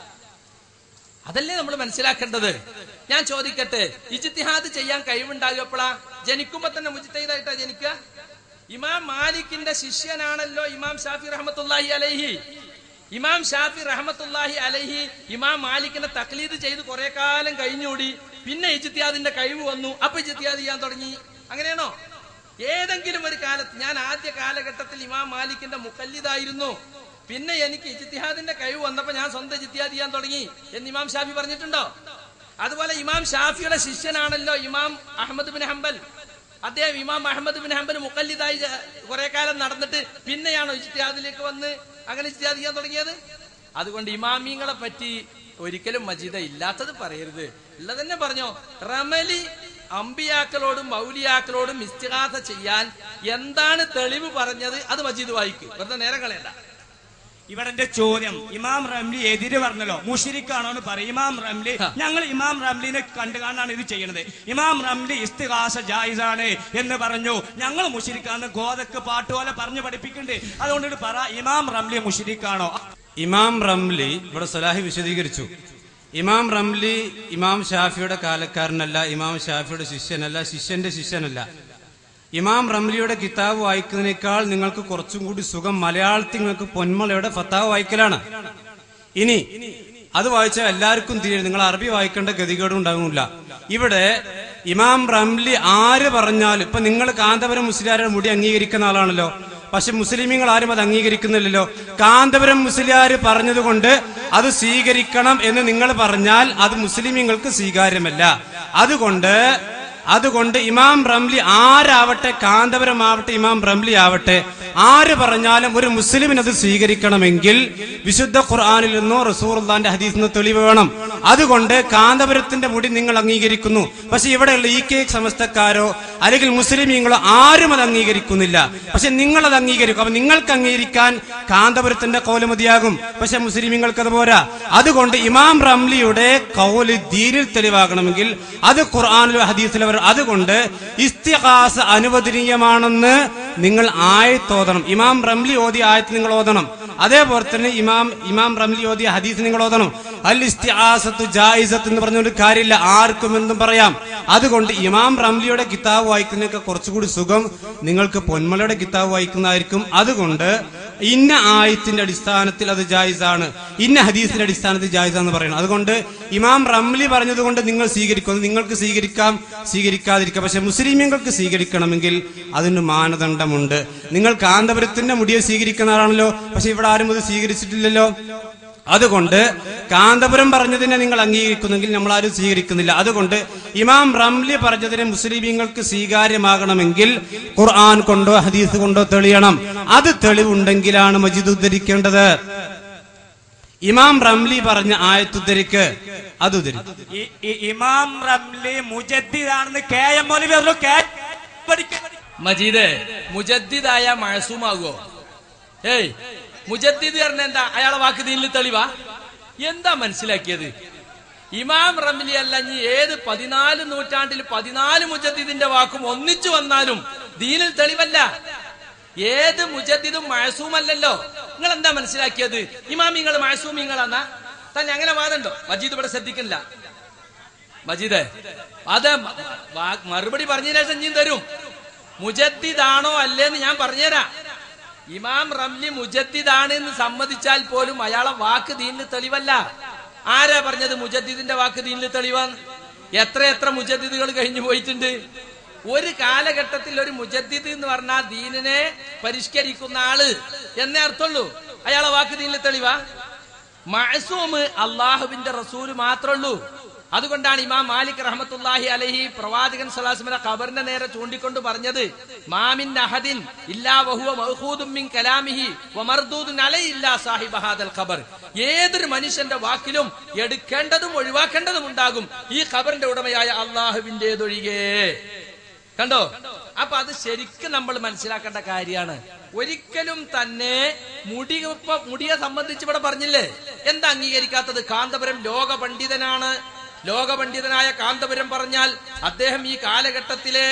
അതല്ലേ നമ്മൾ മനസ്സിലാക്കേണ്ടത്. ഞാൻ ചോദിക്കട്ടെ, ഇജ്തിഹാദ് ചെയ്യാൻ കഴിവുണ്ടാകുമ്പോഴാ? ജനിക്കുമ്പോ തന്നെ മുജ്തഹിദായിട്ടാ ജനിക്കുക? ഇമാം മാലിക്കിന്റെ ശിഷ്യനാണല്ലോ ഇമാം ഷാഫി റഹ്മത്തുള്ളാഹി അലൈഹി. ഇമാം ഷാഫി റഹ്മത്തുള്ളാഹി അലൈഹി ഇമാം മാലിക്കിനെ തഖ്ലീദ് ചെയ്ത് കുറെ കാലം കഴിഞ്ഞുകൂടി. പിന്നെ ഇജ്തിഹാദിന്റെ കഴിവ് വന്നു, അപ്പൊ ഇജ്തിഹാദ് ചെയ്യാൻ തുടങ്ങി. അങ്ങനെയാണോ? ഏതെങ്കിലും ഒരു കാലത്ത്, ഞാൻ ആദ്യ കാലഘട്ടത്തിൽ ഇമാം മാലിക്കിന്റെ മുഖല്ലിദായിരുന്നു, പിന്നെ എനിക്ക് ഇജ്തിഹാദിന്റെ കഴിവ് വന്നപ്പോ ഞാൻ സ്വന്തം ഇജ്തിഹാദ് ചെയ്യാൻ തുടങ്ങി എന്ന് ഇമാം ഷാഫി പറഞ്ഞിട്ടുണ്ടോ? അതുപോലെ ഇമാം ഷാഫിയുടെ ശിഷ്യനാണല്ലോ ഇമാം അഹ്മദ് ബിൻ ഹംബൽ. അദ്ദേഹം ഇമാം അഹ്മദ് ബിൻ ഹംബൽ മുഖല്ലിദായി കുറെ കാലം നടന്നിട്ട് പിന്നെയാണോ ഇജ്തിഹാദിലേക്ക് വന്ന് അങ്ങനെ ഇജ്തിഹാദ് ചെയ്യാൻ തുടങ്ങിയത്? അതുകൊണ്ട് ഇമാമിങ്ങളെ പറ്റി ഒരിക്കലും മജീദ ഇല്ലാത്തത് പറയരുത്. ഉള്ളതന്നെ പറഞ്ഞോ. റമലി അമ്പിയാക്കളോടും മൗലിയാക്കളോടും ഇസ്തിഗാസ ചെയ്യാൻ എന്താണ് തെളിവ് പറഞ്ഞത്? അത് മജീദ് വായിക്കും, വെറുതെ നേരം കളയണ്ട. ഇവിടെ എന്റെ ചോദ്യം, ഇമാം റംലി എതിര് പറഞ്ഞല്ലോ, മുഷിരിക്കാണോ എന്ന് പറയും. ഇമാം റംലി, ഞങ്ങൾ ഇമാം റംലിനെ കണ്ടുകാണ്ടാണ് ഇത് ചെയ്യുന്നത്. ഇമാം റംലി ഇസ്തിഗാസ ജായിസാണ് എന്ന് പറഞ്ഞു. ഞങ്ങൾ മുഷിരിക്കാന്ന് ഗോതക്ക് പാട്ടുപോലെ പറഞ്ഞു പഠിപ്പിക്കുന്നുണ്ട്. അതുകൊണ്ട് പറ, ഇമാം റംലി മുഷിരിക്കാണോ? ഇമാം റംലി ഇവിടെ സ്വലാഹി വിശദീകരിച്ചു. ഇമാം റംലി ഇമാം ഷാഫിയുടെ കാലക്കാരനല്ല, ഇമാം ഷാഫിയുടെ ശിഷ്യനല്ല, ശിഷ്യന്റെ ശിഷ്യനല്ല. ഇമാം റംലിയുടെ കിതാബ് വായിക്കുന്നതിനേക്കാൾ നിങ്ങൾക്ക് കുറച്ചും കൂടി സുഖം മലയാളത്തിൽ നിങ്ങൾക്ക് പൊന്മലയുടെ ഫത്താവ് വായിക്കലാണ്. ഇനി അത് വായിച്ചാൽ എല്ലാവർക്കും തീരും, നിങ്ങൾ അറബി വായിക്കേണ്ട ഗതികേടും ഉണ്ടാകില്ല. ഇവിടെ ഇമാം റംലി ആര് പറഞ്ഞാലും, ഇപ്പൊ നിങ്ങൾ കാന്തപുരം മുസ്ലിയാരുടെ മുടി അംഗീകരിക്കുന്ന ആളാണല്ലോ, പക്ഷെ മുസ്ലിമീങ്ങൾ ആരും അത് അംഗീകരിക്കുന്നില്ലല്ലോ. കാന്തപുരം മുസ്ലിയാർ പറഞ്ഞതുകൊണ്ട് അത് സ്വീകരിക്കണം എന്ന് നിങ്ങൾ പറഞ്ഞാൽ അത് മുസ്ലിമീങ്ങൾക്ക് സ്വീകാര്യമല്ല. അതുകൊണ്ട് ഇമാം റംലി ആരാവട്ടെ, കാന്തപുരം ആവട്ടെ, ഇമാം റംലി ആവട്ടെ, ആര് പറഞ്ഞാലും ഒരു മുസ്ലിമിന് അത് സ്വീകരിക്കണമെങ്കിൽ വിശുദ്ധ ഖുർആനിൽ നിന്നോ റസൂലുള്ളാഹിന്റെ ഹദീസിൽ നിന്നോ തെളിവ് വേണം. അതുകൊണ്ട് കാന്തപുരത്തിന്റെ മുടി നിങ്ങൾ അംഗീകരിക്കുന്നു, പക്ഷെ ഇവിടെയുള്ള സമസ്തക്കാരോ അല്ലെങ്കിൽ മുസ്ലിമീങ്ങളോ ആരും അത് അംഗീകരിക്കുന്നില്ല. പക്ഷെ നിങ്ങൾ അത് അംഗീകരിക്കും. അപ്പൊ നിങ്ങൾക്ക് അംഗീകരിക്കാൻ കാന്തപുരത്തിന്റെ കൗല് മതിയാകും, പക്ഷെ മുസ്ലിമീങ്ങൾക്ക് അത് പോരാ. അതുകൊണ്ട് ഇമാം റംലിയുടെ കൗല് ദീനിൽ തെളിവാകണമെങ്കിൽ അത് ഖുർആനിലോ ഹദീസിലോ. അതുകൊണ്ട് ഇസ്തിഖാസ അനുവദനീയമാണെന്ന് നിങ്ങൾ ആയത്തോതണം. ഇമാം റംലി ഓതിയ ആയത്ത് നിങ്ങൾ ഓതണം. അതേപോലെ തന്നെ ഇമാം റംലി ഓതിയ ഹദീസ് നിങ്ങൾ ഓതണം. അൽ ഇസ്തിആസത്തു ജായിസത്ത് എന്ന് പറഞ്ഞൊരു കാര്യമില്ല, ആർക്കും എന്തും പറയാം. അതുകൊണ്ട് ഇമാം റംലിയുടെ കിതാബ് വായിക്കുന്നതിനൊക്കെ കുറച്ചുകൂടി സുഖം നിങ്ങൾക്ക് പൊന്മലയുടെ കിതാബ് വായിക്കുന്നതായിരിക്കും. അതുകൊണ്ട് ഇന്ന ആയത്തിന്റെ അടിസ്ഥാനത്തിൽ അത് ജായിസാണ്, ഇന്ന ഹദീസിന്റെ അടിസ്ഥാനത്തിൽ ജായിസാന്ന് പറയണം. അതുകൊണ്ട് ഇമാം റംലി പറഞ്ഞതുകൊണ്ട് നിങ്ങൾ സ്വീകരിക്കും, നിങ്ങൾക്ക് സ്വീകരിക്കാം, സ്വീകരിക്കാതിരിക്കാം. പക്ഷെ മുസ്ലിമീങ്ങൾക്ക് സ്വീകരിക്കണമെങ്കിൽ അതിന് മാനദണ്ഡമുണ്ട്. നിങ്ങൾ കാന്തപുരത്തിന്റെ മുടിയെ സ്വീകരിക്കുന്ന ആളാണല്ലോ, പക്ഷെ ഇവിടെ ആരും അത് സ്വീകരിച്ചിട്ടില്ലല്ലോ. അതുകൊണ്ട് കാന്തപുരം പറഞ്ഞതിനെ നിങ്ങൾ അംഗീകരിക്കുന്നെങ്കിൽ നമ്മൾ ആരും സ്വീകരിക്കുന്നില്ല. അതുകൊണ്ട് ഇമാം റംലി പറഞ്ഞതിനെ മുസ്ലിമീങ്ങൾക്ക് സ്വീകാര്യമാകണമെങ്കിൽ ഖുർആൻ കൊണ്ടോ ഹദീസ് കൊണ്ടോ തെളിയണം. അത് തെളിവുണ്ടെങ്കിലാണ് മജീദ് ഉദ്ധരിക്കേണ്ടത്. ഇമാം റംലി പറഞ്ഞ ആയത്തുദ്ധരിക്ക് അത് ഉദ്ധരിക്കും. ഇമാം റംലി മുജദ്ദിദാണെന്ന് KM മൗലവി മജീദ് മുജദ്ദിദായ മഅസൂമാകുമോ? ഏയ് മുജദ്ദിദ് പറഞ്ഞ എന്താ? അയാളെ വാക്ക് ദീനിൽ തെളിവാ? എന്താ മനസ്സിലാക്കിയത്? ഇമാം റംലി അല്ല, ഇനി ഏത് 14 നൂറ്റാണ്ടിൽ 14 മുജദ്ദിദിന്റെ വാക്കും ഒന്നിച്ചു വന്നാലും ദീനിൽ തെളിവല്ല. ഏത് മുജദ്ദിദും മഅസൂമല്ലല്ലോ. നിങ്ങൾ എന്താ മനസ്സിലാക്കിയത്? ഇമാമിങ്ങൾ മഅസൂമിങ്ങളാന്നാ? തന്നെ അങ്ങനെ വാദമുണ്ടോ? മജീദ് ഇവിടെ ശ്രദ്ധിക്കുന്നില്ല. മജീദ് അത് മറുപടി പറഞ്ഞതിന് ശേഷം ഞാൻ തരും. മുജദ്ദിദാണോ അല്ലേന്ന് ഞാൻ പറഞ്ഞുതരാം. ഇമാം റംലി മുജദ്ദിദാണ് എന്ന് സമ്മതിച്ചാൽ പോലും അയാളെ വാക്ക് ദീനിന് തെളിവല്ല. ആരാ പറഞ്ഞത് മുജദ്ദിദിന്റെ വാക്ക് ദീനിന് തെളിവാന്ന്? എത്ര മുജദ്ദിദുകൾ കഴിഞ്ഞു പോയിട്ടുണ്ട്. ഒരു കാലഘട്ടത്തിൽ ഒരു മുജദ്ദിദ് എന്ന് പറഞ്ഞാൽ ദീനിനെ പരിഷ്കരിക്കുന്ന ആള് എന്നേ അർത്ഥമുള്ളൂ. അയാളെ വാക്ക് ദീനിന് തെളിവാ? മഅസൂം അള്ളാഹുവിന്റെ റസൂല് മാത്രമുള്ളൂ. അതുകൊണ്ടാണ് ഇമാം മാലിക് റഹ്മത്തുള്ളാഹി അലൈഹി പ്രവാചകൻ സ്വല്ലല്ലാഹു അലൈഹി വസല്ലം ഖബറിന്റെ നേരെ ചൂണ്ടിക്കൊണ്ട് പറഞ്ഞത്, മാമിൻ അഹദിൻ ഇല്ലാ വഹുവ മഅഖൂദുൻ മിൻ കലാമിഹി വമർദൂദുൻ അലൈഹി ഇല്ലാ സാഹിബ ഹാദൽ ഖബർ. ഏതൊരു മനുഷ്യന്റെ വാക്കിലും എടുക്കേണ്ടതും ഒഴിവാക്കേണ്ടതും ഉണ്ടാകും, ഈ ഖബറിന്റെ ഉടമയായ അള്ളാഹുവിന്റേതൊഴികെ. കണ്ടോ? അപ്പൊ അത് ശരിക്കും നമ്മൾ മനസ്സിലാക്കേണ്ട കാര്യമാണ്. ഒരിക്കലും തന്നെ മുടിയെ സംബന്ധിച്ച് ഇവിടെ പറഞ്ഞില്ലേ, എന്താ അംഗീകരിക്കാത്തത്? കാന്തപുരം ലോക പണ്ഡിതനാണ്. ലോക പണ്ഡിതനായ കാന്തപുരം പറഞ്ഞാൽ അദ്ദേഹം ഈ കാലഘട്ടത്തിലെ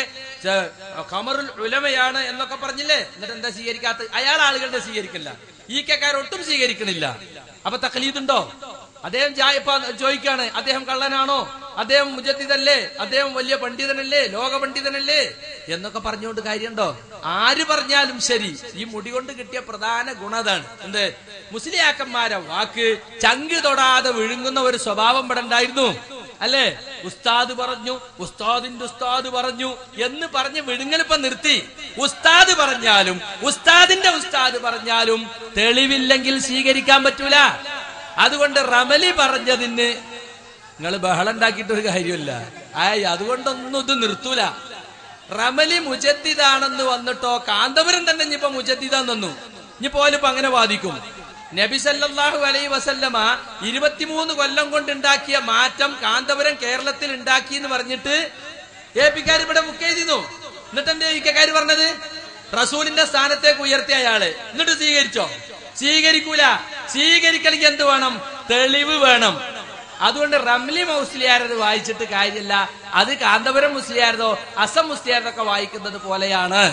ഖമറുൽ ഉലമയാണ് എന്നൊക്കെ പറഞ്ഞില്ലേ. എന്നിട്ട് എന്താ സ്വീകരിക്കാത്തത്? അയാൾ ആളുകളുടെ സ്വീകരിക്കില്ല, ഈ കെക്കാരൊട്ടും സ്വീകരിക്കുന്നില്ല. അപ്പൊ തഖ്ലീദുണ്ടോ? അദ്ദേഹം ചോദിക്കാണ്, അദ്ദേഹം കള്ളനാണോ? അദ്ദേഹം മുജദ്ദിദല്ലേ? അദ്ദേഹം വലിയ പണ്ഡിതനല്ലേ? ലോക പണ്ഡിതനല്ലേ? എന്നൊക്കെ പറഞ്ഞുകൊണ്ട് കാര്യമുണ്ടോ? ആര് പറഞ്ഞാലും ശരി, ഈ മുടി കൊണ്ട് കിട്ടിയ പ്രധാന ഗുണതാണ് എന്ത്? മുസ്ലിയാക്കന്മാരെ വാക്ക് ചങ്ക് തൊടാതെ വിഴുങ്ങുന്ന ഒരു സ്വഭാവം ഇവിടെ ഉണ്ടായിരുന്നു അല്ലേ? ഉസ്താദ് പറഞ്ഞു, ഉസ്താദിന്റെ ഉസ്താദ് പറഞ്ഞു എന്ന് പറഞ്ഞ് വിഴുങ്ങലിപ്പം നിർത്തി. ഉസ്താദ് പറഞ്ഞാലും ഉസ്താദിന്റെ ഉസ്താദ് പറഞ്ഞാലും തെളിവില്ലെങ്കിൽ സ്വീകരിക്കാൻ പറ്റൂല. അതുകൊണ്ട് റമലി പറഞ്ഞതിന് നിങ്ങൾ ബഹളം ഉണ്ടാക്കിയിട്ടൊരു കാര്യമില്ല. അതുകൊണ്ടൊന്നും ഇത് നിർത്തൂല. റമലി മുജദ്ദിദാണെന്ന് വന്നിട്ടോ കാന്തപുരം തന്നെ ഇനിയിപ്പോ മുജദ്ദിദാന്ന് തന്നു, ഇനി പോലിപ്പോ അങ്ങനെ വാദിക്കും. നബി സല്ലല്ലാഹു അലൈഹി വസല്ലമ 23 കൊല്ലം കൊണ്ടുണ്ടാക്കിയ മാറ്റം കാന്തപുരം കേരളത്തിൽ ഉണ്ടാക്കി എന്ന് പറഞ്ഞിട്ട് ഏപിക്കാർ ഇവിടെ ബുക്ക് ചെയ്തിരുന്നു. എന്നിട്ട് എന്റെ ഏപിക്കാര് പറഞ്ഞത് റസൂലിന്റെ സ്ഥാനത്തേക്ക് ഉയർത്തിയ അയാള്. എന്നിട്ട് സ്വീകരിച്ചോ? സ്വീകരിക്കൂല. സ്വീകരിക്കണമെങ്കിൽ എന്ത് വേണം? തെളിവ് വേണം. അതുകൊണ്ട് റംലി മുസ്ലിയാരത് വായിച്ചിട്ട് കാര്യമില്ല. അത് കാന്തപുരം മുസ്ലിയാരതോ അസം മുസ്ലിയാരതൊക്കെ വായിക്കുന്നത് പോലെയാണ്.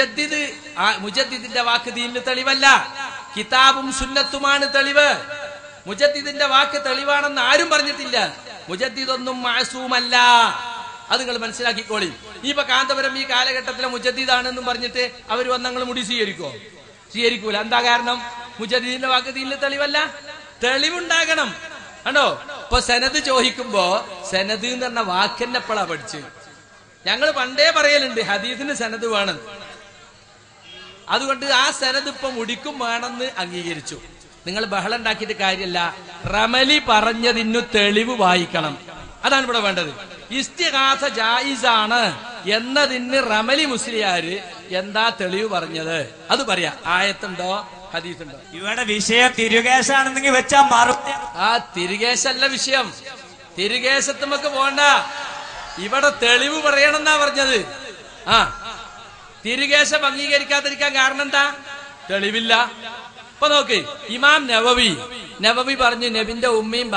മുജദ്ദിദിന്റെ വാക്ക് ദീനിന് തെളിവല്ല, കിതാബും സുന്നത്തുമാണ് തെളിവ്. മുജദ്ദിദിന്റെ വാക്ക് തെളിവാണെന്ന് ആരും പറഞ്ഞിട്ടില്ല. മുജദ്ദിദൊന്നും മഅസൂമല്ല, അത് നിങ്ങൾ മനസ്സിലാക്കിക്കോളി. ഇപ്പൊ കാന്തപുരം ഈ കാലഘട്ടത്തിലെ മുജദ്ദിദാണെന്നും പറഞ്ഞിട്ട് അവർ വന്നങ്ങൾ മുടി സ്വീകരിക്കൂല. എന്താ കാരണം? മുജദ്ദിദിന്റെ വാക്ക് ദീനിൽ തെളിവല്ല. തെളിവുണ്ടാകണം. കണ്ടോ, ഇപ്പൊ സനദ് ചോദിക്കുമ്പോ സനദ് എന്ന് പറഞ്ഞ വാക്കെന്നെ എപ്പോഴാ പഠിച്ച്? ഞങ്ങൾ പണ്ടേ പറയലുണ്ട് ഹദീസിന് സനദ് വേണം. അതുകൊണ്ട് ആ സനദ് ഇപ്പൊ മുടിക്കും വേണമെന്ന് അംഗീകരിച്ചു. നിങ്ങൾ ബഹളം ഉണ്ടാക്കിയിട്ട് കാര്യമല്ല. റമലി പറഞ്ഞതിനു തെളിവ് വായിക്കണം. അതാണ് ഇവിടെ വേണ്ടത്. ഇസ്തിഗാസ ജായിസാണ് എന്നതിന് റമലി മുസ്ലിയാര് എന്താ തെളിവ് പറഞ്ഞത്? അത് പറയാ. ആയത്തുണ്ടോ ഹദീസുണ്ടോ? ഇവിടെ വിഷയം തിരുകേശാണെന്നെങ്കിൽ വെച്ചാൽ മാറും. ആ തിരുകേശല്ല വിഷയം. തിരുകേശത്ത് നമുക്ക് പോണ്ട. ഇവിടെ തെളിവ് പറയണമെന്നാ പറഞ്ഞത്. ആ തിരുകേശം അംഗീകരിക്കാതിരിക്കാൻ കാരണം എന്താ? തെളിവില്ല. ഇപ്പൊ നോക്ക്, ഇമാം നവവി പറഞ്ഞു നബിന്റെ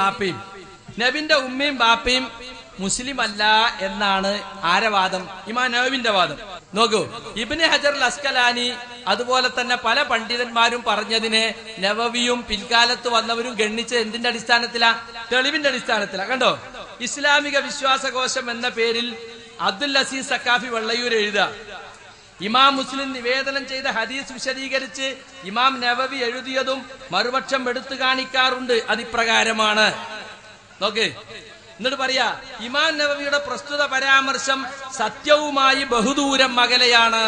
ഉമ്മയും ബാപ്പയും മുസ്ലിം അല്ല എന്നാണ് ആരവാദം? ഇമാം നവവിന്റെ വാദം. നോക്കൂ, ഇബ്നു ഹജർ അൽ അസ്കലാനി അതുപോലെ തന്നെ പല പണ്ഡിതന്മാരും പറഞ്ഞതിനെ നവവിയും പിൽക്കാലത്ത് വന്നവരും ഗണ്ണിച്ച് എന്തിന്റെ അടിസ്ഥാനത്തിലാ? തെളിവിന്റെ അടിസ്ഥാനത്തിലാ. കണ്ടോ, ഇസ്ലാമിക വിശ്വാസകോശം എന്ന പേരിൽ അബ്ദുൽ അസീസ് സക്കാഫി വെള്ളയൂർ എഴുതുക, ഇമാം മുസ്ലിം നിവേദനം ചെയ്ത ഹദീസ് വിശദീകരിച്ച് ഇമാം നവവി എഴുതിയതും മറുപക്ഷം എടുത്തു കാണിക്കാറുണ്ട്. അതിപ്രകാരമാണ്. നോക്ക്, എന്നിട്ട് പറയാ ഇമാം നവവിയുടെ പ്രസ്തുത പരാമർശം സത്യവുമായി ബഹുദൂരം അകലെയാണ്.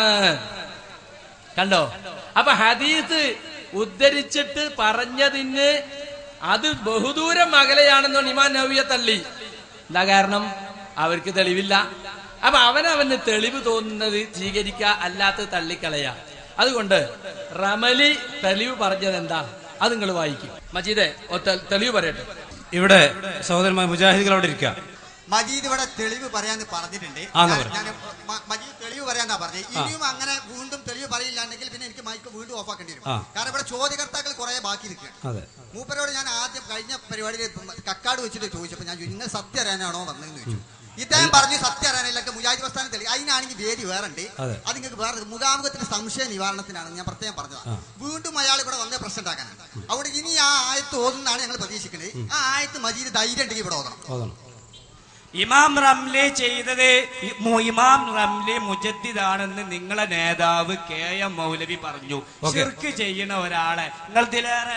കണ്ടോ, അപ്പൊ ഹദീസ് ഉദ്ധരിച്ചിട്ട് പറഞ്ഞതിന് അത് ബഹുദൂരം അകലെയാണെന്നോ ഇമാം നവവിയെ തള്ളി. എന്താ കാരണം? അവർക്ക് തെളിവില്ല. അപ്പൊ അവനവന് തെളിവ് തോന്നുന്നത് സ്വീകരിക്കുക, അല്ലാത്ത തള്ളിക്കളയാ. അതുകൊണ്ട് റമലി തെളിവ് പറഞ്ഞത് എന്താ? അത് നിങ്ങൾ വായിക്കും. മജീദെ തെളിവ് പറയട്ടെ. ഇവിടെ സഹോദരന്മാർ മുജാഹിദുകൾ അവിടെ ഇരിക്കുക. മജീദ് ഇവിടെ തെളിവ് പറയാന്ന് പറഞ്ഞിട്ടുണ്ട്. മജീദ് തെളിവ് പറയാന്നാ പറഞ്ഞത്. ഇനിയും അങ്ങനെ വീണ്ടും തെളിവ് പറയില്ലാണ്ടെങ്കിൽ പിന്നെ എനിക്ക് മൈക്ക് വീണ്ടും ഓഫ് ആക്കേണ്ടി വരും. കാരണം ഇവിടെ ചോദ്യകർത്താക്കൾ കുറെ ബാക്കി നിൽക്കുകയാണ്. മൂപ്പരോട് ഞാൻ ആദ്യം കഴിഞ്ഞ പരിപാടിയിൽ കക്കാട് വെച്ചിട്ട് ചോദിച്ചപ്പോൾ ഞാൻ നിങ്ങൾ സത്യം അറിയാനാണോ വന്നതെന്ന് ചോദിച്ചു. ഇദ്ദേഹം പറഞ്ഞു സത്യം അറിയാനില്ലൊക്കെ മുജാഹിദ് പ്രസ്ഥാനം തെളിവ്. അതിനാണെങ്കിൽ വേദി വേറെ ഉണ്ട്. അത് നിങ്ങൾക്ക് വേറെ മുഖാമുഖത്തിന്റെ സംശയ നിവാരണത്തിനാണ് ഞാൻ പ്രത്യേകം പറഞ്ഞത്. വീണ്ടും അയാൾ ഇവിടെ വന്ന പ്രശ്നം ഉണ്ടാക്കാനാണ്. അവിടെ ഇനി ആ ആയത്ത് ഓതുന്നതാണ് ഞങ്ങൾ പ്രതീക്ഷിക്കുന്നത്. ആ ആയത്ത് മജീദ് ധൈര്യം ഉണ്ടെങ്കിൽ ഇവിടെ ഓതണം. ഇമാം റംലി ചെയ്തത്, ഇമാം റംലി മുജദ്ദിദാണെന്ന് നിങ്ങളെ നേതാവ് KM മൗലവി പറഞ്ഞു. ശിർക്ക് ചെയ്യുന്ന ഒരാളെ നിങ്ങൾ ഇതിലേറെ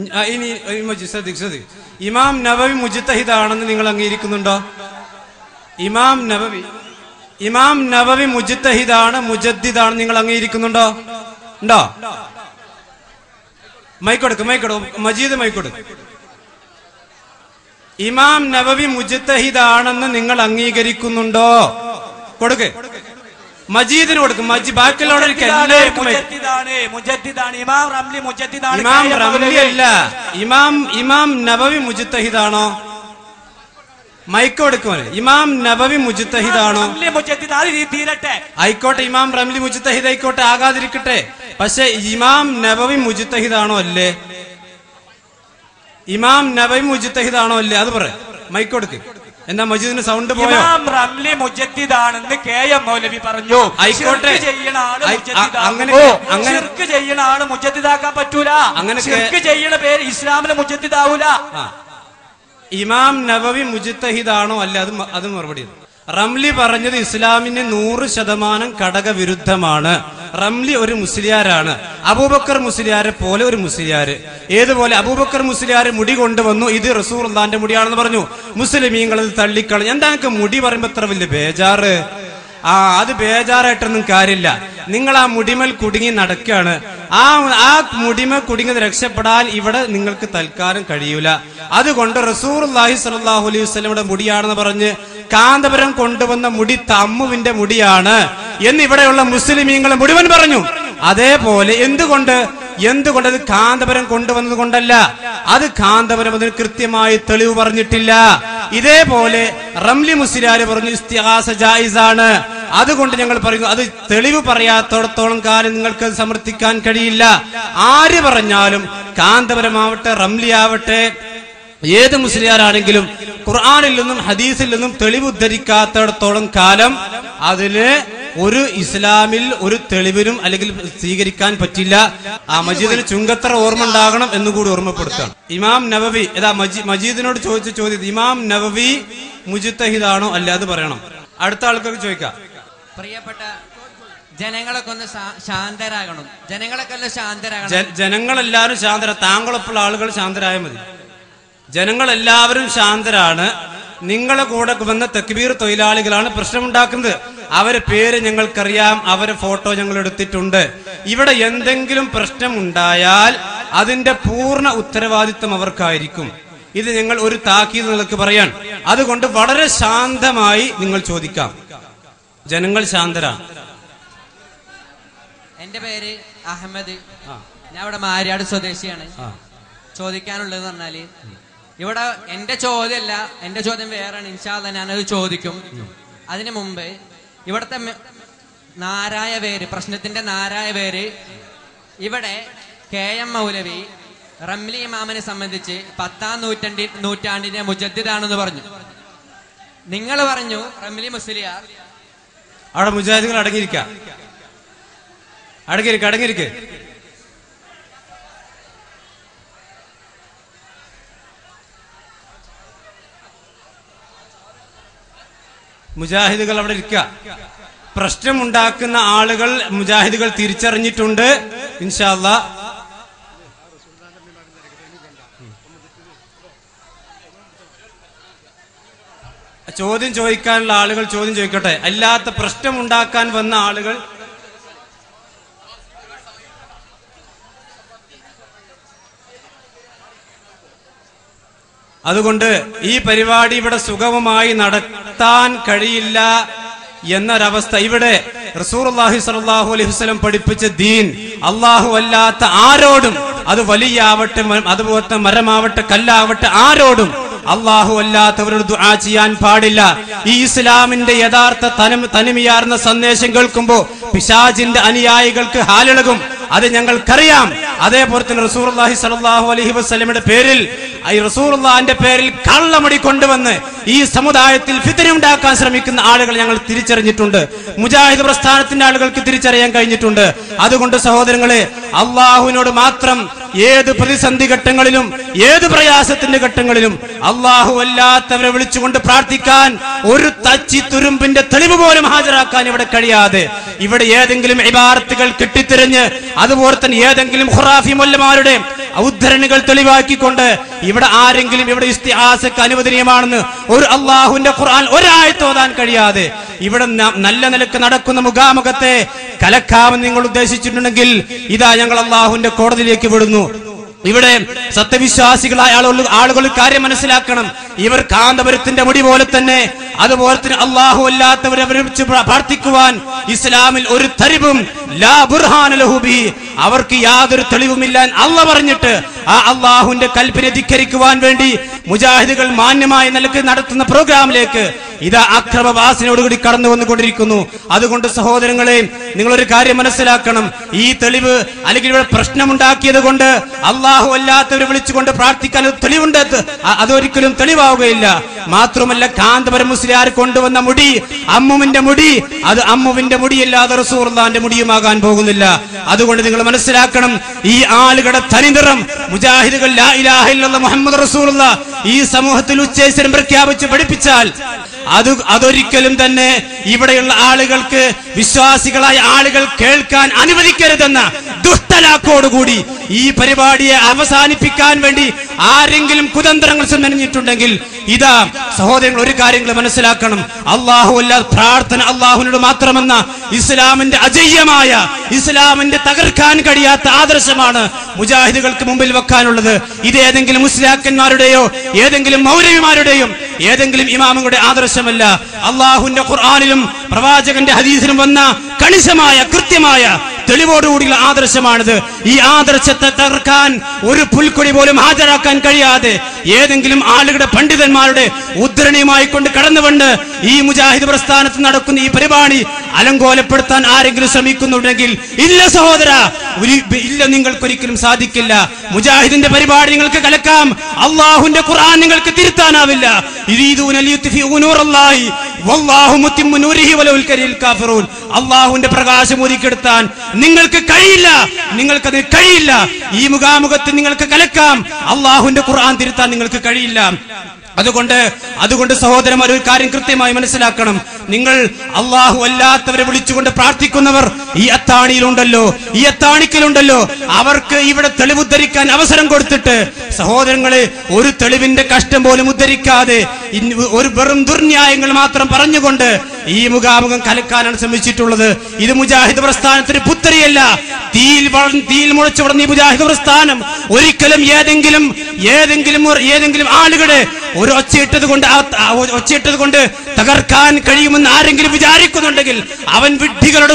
ഇനി ഇമാം നവവി മുജ്തഹിദാണെന്ന് നിങ്ങൾ അംഗീകരിക്കുന്നുണ്ടോ? ഇമാം നവവി മുജ്തഹിദാണ്, മുജദ്ദിദാണ് നിങ്ങൾ അംഗീകരിക്കുന്നുണ്ടോ? ഉണ്ടോ? മൈക്കൊടുക്ക് മജീദ് മൈക്കൊടുക്ക്. ഇമാം നവവി മുജ്തഹിദാണെന്ന് നിങ്ങൾ അംഗീകരിക്കുന്നുണ്ടോ? കൊടുക്ക്, മജീദിന് കൊടുക്കും. ബാക്കിയുള്ളവരെ ഇമാം റംലി അല്ല, ഇമാം നവവി മുജ്തഹിദാണോ? മൈക്ക് കൊടുക്കുമോ? ഇമാം നവവി മുജ്തഹിദാണോ? ആയിക്കോട്ടെ, ഇമാം റംലി മുജ്തഹിദ് ആയിക്കോട്ടെ, ആകാതിരിക്കട്ടെ. പക്ഷെ ഇമാം നവവി മുജ്തഹിദാണോ അല്ലേ? ഇമാം നവവി മുജ്തഹിദാണോ അല്ലേ? അത് പറ, മൈക്ക് കൊടുക്ക്. എന്താ മജീദിന് സൗണ്ട് പോയോ? ഇമാം റംലി മുജദ്ദിദാണെന്ന് KM മൗലവി പറഞ്ഞു. ആയിക്കോട്ടെ, അങ്ങനെ ശിർക്ക് ചെയ്യണ ആള് മുജദ്ദിദാക്കാൻ പറ്റൂല. അങ്ങനെ ശിർക്ക് ചെയ്യണ പേര് ഇസ്ലാമിലെ മുജദ്ദിദാവൂല. ഇമാം നവവി മുജ്തഹിദാണോ അല്ല? അത് മറുപടി. റംലി പറഞ്ഞത് ഇസ്ലാമിന് 100% ഘടകവിരുദ്ധമാണ്. റംലി ഒരു മുസ്ലിയാരാണ്, അബൂബക്കർ മുസ്ലിയാരെ പോലെ ഒരു മുസ്ലിയാര്. ഏതുപോലെ അബൂബക്കർ മുസ്ലിയാര് മുടി കൊണ്ടുവന്നു, ഇത് റസൂലുള്ളാഹിന്റെ മുടിയാണെന്ന് പറഞ്ഞു. മുസ്ലിമീങ്ങൾ അത് തള്ളിക്കളഞ്ഞു. എന്താ നിങ്ങൾക്ക് മുടി പറയുമ്പോ എത്ര വലിയ ബേജാറ്? അത് ബേജാറായിട്ടൊന്നും കാര്യമില്ല. നിങ്ങൾ ആ മുടിമൽ കുടുങ്ങി നടക്കുകയാണ്. ആ മുടിമ കുടുങ്ങി രക്ഷപ്പെടാൻ ഇവിടെ നിങ്ങൾക്ക് തൽക്കാലം കഴിയൂല. അതുകൊണ്ട് റസൂലുള്ളാഹി സ്വല്ലല്ലാഹു അലൈഹി വസല്ലമയുടെ മുടിയാണെന്ന് പറഞ്ഞ് കാന്തപുരം കൊണ്ടുവന്ന മുടി തമ്മുവിന്റെ മുടിയാണ് എന്ന് ഇവിടെയുള്ള മുസ്ലിമീങ്ങൾ മുഴുവൻ പറഞ്ഞു. അതേപോലെ എന്തുകൊണ്ട് അത് കാന്തപുരം കൊണ്ടുവന്നത് കൊണ്ടല്ല, അത് കാന്തപുരം അതിന് കൃത്യമായി തെളിവ് പറഞ്ഞിട്ടില്ല. ഇതേപോലെ റംലി മുസ്ലിയാര് പറഞ്ഞു ഇസ്തിഗാസ ജായിസാണ്. അതുകൊണ്ട് ഞങ്ങൾ പറയുന്നു അത് തെളിവ് പറയാത്തോടത്തോളം കാലം നിങ്ങൾക്ക് സമർത്ഥിക്കാൻ കഴിയില്ല. ആര് പറഞ്ഞാലും കാന്തപുരമാവട്ടെ റംലി ആവട്ടെ ഏത് മുസ്ലിയാരാണെങ്കിലും ഖുർആനിൽ നിന്നും ഹദീസിൽ നിന്നും തെളിവ് ഉദ്ധരിക്കാത്തിടത്തോളം കാലം അതിന് ഒരു ഇസ്ലാമിൽ ഒരു തെളിവിനും അല്ലെങ്കിൽ സ്വീകരിക്കാൻ പറ്റില്ല. ആ മജീദിന് ചുങ്കത്ര ഓർമ്മ ഉണ്ടാകണം എന്നുകൂടി ഓർമ്മപ്പെടുത്തണം. ഇമാം നവവി മജീദിനോട് ചോദിച്ച ചോദ്യം, ഇമാം നവവി മുജ്തഹിദാണോ അല്ല, അത് പറയണം. അടുത്ത ആൾക്കാർക്ക് ചോദിക്കാം. പ്രിയപ്പെട്ട ജനങ്ങളൊക്കെ ഒന്ന് ശാന്തരാകണം. ജനങ്ങളെല്ലാവരും ശാന്തര, താങ്കളെപ്പോഴുള്ള ആളുകൾ ശാന്തരായ മതി. ജനങ്ങളെല്ലാവരും ശാന്തരാണ്. നിങ്ങളെ കൂടെ വന്ന തക്ബീർ തൊഴിലാളികളാണ് പ്രശ്നമുണ്ടാക്കുന്നത്. അവരെ പേര് ഞങ്ങൾക്കറിയാം, അവരെ ഫോട്ടോ ഞങ്ങൾ എടുത്തിട്ടുണ്ട്. ഇവിടെ എന്തെങ്കിലും പ്രശ്നമുണ്ടായാൽ അതിന്റെ പൂർണ്ണ ഉത്തരവാദിത്വം അവർക്കായിരിക്കും. ഇത് ഞങ്ങൾ ഒരു താക്കീത് നിങ്ങൾക്ക് പറയാൻ. അതുകൊണ്ട് വളരെ ശാന്തമായി നിങ്ങൾ ചോദിക്കാം. ജനങ്ങൾ ശാന്തരാണ്. എന്റെ പേര് അഹമ്മദ്. ഞാൻ ഇവിടെ മാര്യാട് സ്വദേശിയാണ്. ചോദിക്കാനുള്ളത് പറഞ്ഞാല്, ഇവിടെ എന്റെ ചോദ്യമല്ല, എന്റെ ചോദ്യം വേറെയാണ്. ഇൻഷാ അല്ലാഹ് ഞാനത് ചോദിക്കും. അതിനു മുമ്പ് ഇവിടുത്തെ നാരായ പേര്, പ്രശ്നത്തിന്റെ നാരായ പേര്, ഇവിടെ KM മൗലവി റംലി ഇമാമിനെ സംബന്ധിച്ച് 10ാം നൂറ്റാണ്ടിന്റെ മുജദ്ദിദാണെന്ന് പറഞ്ഞു. നിങ്ങൾ പറഞ്ഞു റംലി മുസ്ലിയാർ. അവിടെ മുജാഹിദുകൾ അടങ്ങിയിരിക്കാം. അടങ്ങിയിരിക്കെ മുജാഹിദുകൾ അവിടെ ഇരിക്കുക. പ്രശ്നമുണ്ടാക്കുന്ന ആളുകൾ മുജാഹിദുകൾ തിരിച്ചറിഞ്ഞിട്ടുണ്ട്. ഇൻഷാ അല്ലാഹ് ചോദ്യം ചോദിക്കാനുള്ള ആളുകൾ ചോദ്യം ചോദിക്കട്ടെ. അല്ലാത്ത പ്രശ്നമുണ്ടാക്കാൻ വന്ന ആളുകൾ അതുകൊണ്ട് ഈ പരിപാടി ഇവിടെ സുഗമമായി നടത്താൻ കഴിയില്ല എന്നൊരവസ്ഥ. ഇവിടെ റസൂലുള്ളാഹി സ്വല്ലല്ലാഹു അലൈഹി വസല്ലം പഠിപ്പിച്ച ദീൻ അല്ലാഹു അല്ലാത്ത ആരോടും, അത് വലിയാവട്ടെ, അതുപോലെ മരമാവട്ടെ, കല്ലാവട്ടെ, ആരോടും അല്ലാഹു അല്ലാത്തവരോട് ദുആ ചെയ്യാൻ പാടില്ല. ഈ ഇസ്ലാമിന്റെ യഥാർത്ഥ തനിമയാർന്ന സന്ദേശം കേൾക്കുമ്പോ പിശാചിന്റെ അനുയായികൾക്ക് ഹാലിളകും. അത് ഞങ്ങൾക്കറിയാം. അതേപോലെ തന്നെ റസൂലുള്ളാഹി സ്വല്ലല്ലാഹു അലൈഹി വസല്ലമയുടെ പേരിൽ, ഈ റസൂലുള്ളാഹിന്റെ പേരിൽ കള്ളമടി കൊണ്ടുവന്ന് ഈ സമുദായത്തിൽ ഫിത്ന ഉണ്ടാക്കാൻ ശ്രമിക്കുന്ന ആളുകൾ ഞങ്ങൾ തിരിച്ചറിഞ്ഞിട്ടുണ്ട്. മുജാഹിദ് പ്രസ്ഥാനത്തിന്റെ ആളുകൾക്ക് തിരിച്ചറിയാൻ കഴിഞ്ഞിട്ടുണ്ട്. അതുകൊണ്ട് സഹോദരങ്ങളെ, അള്ളാഹുവിനോട് മാത്രം ഏത് പ്രതിസന്ധി ഘട്ടങ്ങളിലും ഏത് പ്രയാസത്തിന്റെ ഘട്ടങ്ങളിലും അള്ളാഹു അല്ലാത്തവരെ വിളിച്ചുകൊണ്ട് പ്രാർത്ഥിക്കാൻ ഒരു തച്ചി തുരുമ്പിന്റെ തെളിവ് പോലും ഹാജരാക്കാൻ ഇവിടെ കഴിയാതെ, ഇവിടെ ഏതെങ്കിലും ഇബാറത്തുകൾ കെട്ടിത്തിരിഞ്ഞ് അതുപോലെ തന്നെ ഏതെങ്കിലും ഖുറാഫി മൊല്ലമാരുടെ ഉദ്ധരണികൾ തെളിവാക്കിക്കൊണ്ട് ഇവിടെ ആരെങ്കിലും ഇവിടെ ഇസ്തിആസക്ക് അനുവദനീയമാണെന്ന് ഒരു അള്ളാഹുവിന്റെ ഖുർആൻ ഒരായത്ത് ഓതാൻ കഴിയാതെ ഇവിടെ നല്ല നിലക്ക് നടക്കുന്ന മുഖാമുഖത്തെ കലക്കാമെന്ന് നിങ്ങൾ ഉദ്ദേശിച്ചിട്ടുണ്ടെങ്കിൽ ഇതാ ഞങ്ങൾ അള്ളാഹുവിന്റെ കോടതിയിലേക്ക് വിടുന്നു. ഇവിടെ സത്യവിശ്വാസികളായ ആളുകൾ കാര്യം മനസ്സിലാക്കണം. ഇവർ കാന്തപുരത്തിന്റെ മുടി പോലെ തന്നെ, അതുപോലെ തന്നെ അള്ളാഹു അല്ലാത്തവരെ വിളിച്ച് പ്രാർത്ഥിക്കുവാൻ ഇസ്ലാമിൽ ഒരു തരിവും ലാ ബുർഹാന ലഹു ബിഹി, അവർക്ക് യാതൊരു തെളിവുമില്ല അള്ളാഹ് പറഞ്ഞിട്ട് ആ അള്ളാഹുവിന്റെ കൽപ്പന ധിക്കരിക്കുവാൻ വേണ്ടി മുജാഹിദുകൾ മാന്യമായ നിലക്ക് നടത്തുന്ന പ്രോഗ്രാമിലേക്ക് ഇതാ അക്രമവാസനയോടുകൂടി കടന്നു വന്നുകൊണ്ടിരിക്കുന്നു. അതുകൊണ്ട് സഹോദരങ്ങളെ, നിങ്ങളൊരു കാര്യം മനസ്സിലാക്കണം. ഈ തെളിവ് അല്ലെങ്കിൽ ഇവിടെ പ്രശ്നമുണ്ടാക്കിയത് കൊണ്ട് അള്ളാഹു അല്ലാത്തവരെ വിളിച്ചുകൊണ്ട് പ്രാർത്ഥിക്കാൻ തെളിവുണ്ട്, അതൊരിക്കലും തെളിവാവുകയില്ല. മാത്രമല്ല, കാന്തപുരം മുസ്ലിയാർ കൊണ്ടുവന്ന മുടി, അമ്മുവിന്റെ മുടി, അത് അമ്മുവിന്റെ മുടിയല്ലാതെ റസൂലുള്ളാഹിന്റെ മുടിയുമാകാൻ പോകുന്നില്ല. അതുകൊണ്ട് നിങ്ങൾ മനസ്സിലാക്കണം, ഈ ആളുകളുടെ തനിനിറം മുജാഹിദുകൾ ലാ ഇലാഹ ഇല്ലല്ലാഹ് മുഹമ്മദ് റസൂലുള്ളാഹ് ഈ സമൂഹത്തിൽ ഉച്ചേശ്വരം പ്രഖ്യാപിച്ച് പഠിപ്പിച്ചാൽ അതൊരിക്കലും തന്നെ ഇവിടെയുള്ള ആളുകൾക്ക്, വിശ്വാസികളായ ആളുകൾ കേൾക്കാൻ അനുവദിക്കരുതെന്ന ദുഷ്ടലാക്കോടുകൂടി ഈ പരിപാടിയെ അവസാനിപ്പിക്കാൻ വേണ്ടി ആരെങ്കിലും കുതന്ത്രങ്ങൾ മെനഞ്ഞിട്ടുണ്ടെങ്കിൽ ഇതാ സഹോദരങ്ങൾ, ഒരു കാര്യങ്ങൾ മനസ്സിലാക്കണം. അള്ളാഹു അല്ലാതെ പ്രാർത്ഥന അള്ളാഹുവിനോട് മാത്രമെന്ന ഇസ്ലാമിന്റെ അജയ്യമായ, ഇസ്ലാമിന്റെ തകർക്കാൻ കഴിയാത്ത ആദർശമാണ് മുജാഹിദുകൾക്ക് മുമ്പിൽ വെക്കാനുള്ളത്. ഇത് ഏതെങ്കിലും മുസ്ലിയാക്കന്മാരുടെയോ ഏതെങ്കിലും മൗലവിമാരുടെയും ഏതെങ്കിലും ഇമാമുകളുടെ ആദർശമല്ല. അള്ളാഹുവിന്റെ ഖുർആനിലും പ്രവാചകന്റെ ഹദീസിലും വന്ന കണിശമായ കൃത്യമായ തെളിവോടുകൂടിയുള്ള ആദർശമാണിത്. ഈ ആദർശത്തെ തകർക്കാൻ ഒരു പുൽക്കൊടി പോലും ഹാജരാക്കാൻ കഴിയാതെ ഏതെങ്കിലും ആളുകളുടെ പണ്ഡിതന്മാരുടെ ഉദ്ധരണിയുമായി കൊണ്ട് കടന്നുകൊണ്ട് ഈ മുജാഹിദ് പ്രസ്ഥാനത്ത് നടക്കുന്ന ഈ പരിപാടി അലങ്കോലപ്പെടുത്താൻ ആരെങ്കിലും ശ്രമിക്കുന്നുണ്ടെങ്കിൽ ഇല്ല സഹോദര, ഇല്ല, നിങ്ങൾക്കൊരിക്കലും സാധിക്കില്ല. മുജാഹിദിന്റെ പരിപാടി നിങ്ങൾക്ക് കലക്കാം, അള്ളാഹുവിന്റെ ഖുർആൻ നിങ്ങൾക്ക് തിരുത്താനാവില്ല. വല്ലാഹു മുത്തിമ്മു നൂരിഹി വലൗ കരിൽ കാഫിറൂൻ. അല്ലാഹുവിന്റെ പ്രകാശം ഊതിക്കെടുത്താൻ നിങ്ങൾക്ക് കഴിയില്ല, നിങ്ങൾക്കത് കഴിയില്ല. ഈ മുഖാമുഖത്ത് നിങ്ങൾക്ക് കലക്കാം, അല്ലാഹുവിന്റെ ഖുർആൻ തിരുത്താൻ നിങ്ങൾക്ക് കഴിയില്ല. അതുകൊണ്ട് സഹോദരന്മാർ ഒരു കാര്യം കൃത്യമായി മനസ്സിലാക്കണം. നിങ്ങൾ അല്ലാഹു അല്ലാത്തവരെ വിളിച്ചുകൊണ്ട് പ്രാർത്ഥിക്കുന്നവർ ഈ അത്താണിയിലുണ്ടല്ലോ, ഈ അത്താണിക്കലുണ്ടല്ലോ, അവർക്ക് ഇവിടെ തെളിവുദ്ധരിക്കാൻ അവസരം കൊടുത്തിട്ട് സഹോദരങ്ങളെ ഒരു തെളിവിന്റെ കഷ്ടം പോലും ഉദ്ധരിക്കാതെ ഒരു വെറും ദുർന്യായങ്ങൾ മാത്രം പറഞ്ഞുകൊണ്ട് ഈ മുഖാമുഖം കലക്കാനാണ് ശ്രമിച്ചിട്ടുള്ളത്. ഇത് മുജാഹിദ് പ്രസ്ഥാനത്തിന് പുത്തരിയല്ല. തീയിൽ മുളച്ചു വളർന്ന ഈ മുജാഹിദ് പ്രസ്ഥാനം ഒരിക്കലും ഏതെങ്കിലും ആളുകളെ ഒരു ഒച്ചയിട്ടത് കൊണ്ട് തകർക്കാൻ കഴിയുമെന്ന് ആരെങ്കിലും വിചാരിക്കുന്നുണ്ടെങ്കിൽ അവൻ വിഡ്ഢികളുടെ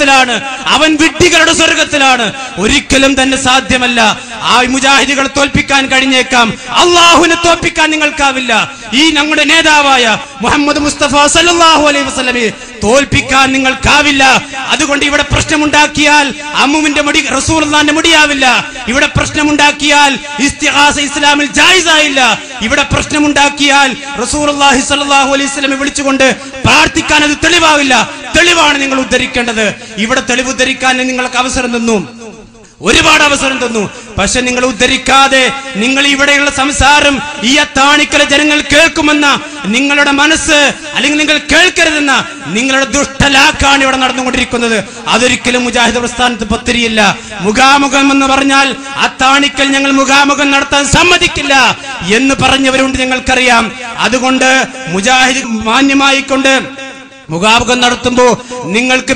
സ്വർഗത്തിലാണ്. ഒരിക്കലും തന്നെ സാധ്യമല്ല. ആ മുജാഹിദുകളെ തോൽപ്പിക്കാൻ കഴിഞ്ഞേക്കാം, അള്ളാഹുവിനെ തോൽപ്പിക്കാൻ നിങ്ങൾക്കാവില്ല. ഈ ഞങ്ങളുടെ നേതാവായ മുഹമ്മദ് മുസ്തഫ സല്ലല്ലാഹു അലൈഹി വസല്ലമയെ തോൽപ്പിക്കാൻ നിങ്ങൾക്കാവില്ല. അതുകൊണ്ട് ഇവിടെ പ്രശ്നമുണ്ടാക്കിയാൽ അമ്മുവിന്റെ മുടി റസൂലുള്ളാഹിന്റെ മുടിയാവില്ല. ഇവിടെ പ്രശ്നമുണ്ടാക്കിയാൽ ഇസ്തിഗാസ ഇസ്ലാമിൽ ജായിസായില്ല. ഇവിടെ പ്രശ്നമുണ്ടാക്കിയാൽ റസൂലുള്ളാഹി സ്വല്ലല്ലാഹു അലൈഹി വസല്ലമയെ വിളിച്ചുകൊണ്ട് പ്രാർത്ഥിക്കാൻ അത് തെളിവാവില്ല. തെളിവാണ് നിങ്ങൾ ഉദ്ധരിക്കേണ്ടത്. ഇവിടെ തെളിവ് ഉദ്ധരിക്കാൻ നിങ്ങൾക്ക് അവസരം തന്നു, ഒരുപാട് അവസരം തന്നു. പക്ഷെ നിങ്ങൾ ഉദ്ധരിക്കാതെ നിങ്ങൾ ഇവിടെയുള്ള സംസാരം ഈ അത്താണിക്കല ജനങ്ങൾ കേൾക്കുമെന്ന നിങ്ങളുടെ മനസ്സ്, അല്ലെങ്കിൽ നിങ്ങൾ കേൾക്കരുതെന്ന നിങ്ങളുടെ ദുഷ്ടലാക്കാണ് ഇവിടെ നടന്നുകൊണ്ടിരിക്കുന്നത്. അതൊരിക്കലും മുജാഹിദ് പ്രസ്ഥാനത്ത് പത്തിരിയില്ല. മുഖാമുഖം എന്ന് പറഞ്ഞാൽ അത്താണിക്കൽ ഞങ്ങൾ മുഖാമുഖം നടത്താൻ സമ്മതിക്കില്ല എന്ന് പറഞ്ഞവരുണ്ട്, ഞങ്ങൾക്കറിയാം. അതുകൊണ്ട് മുജാഹിദ് മാന്യമായിക്കൊണ്ട് മുഖാമുഖം നടത്തുമ്പോ നിങ്ങൾക്ക്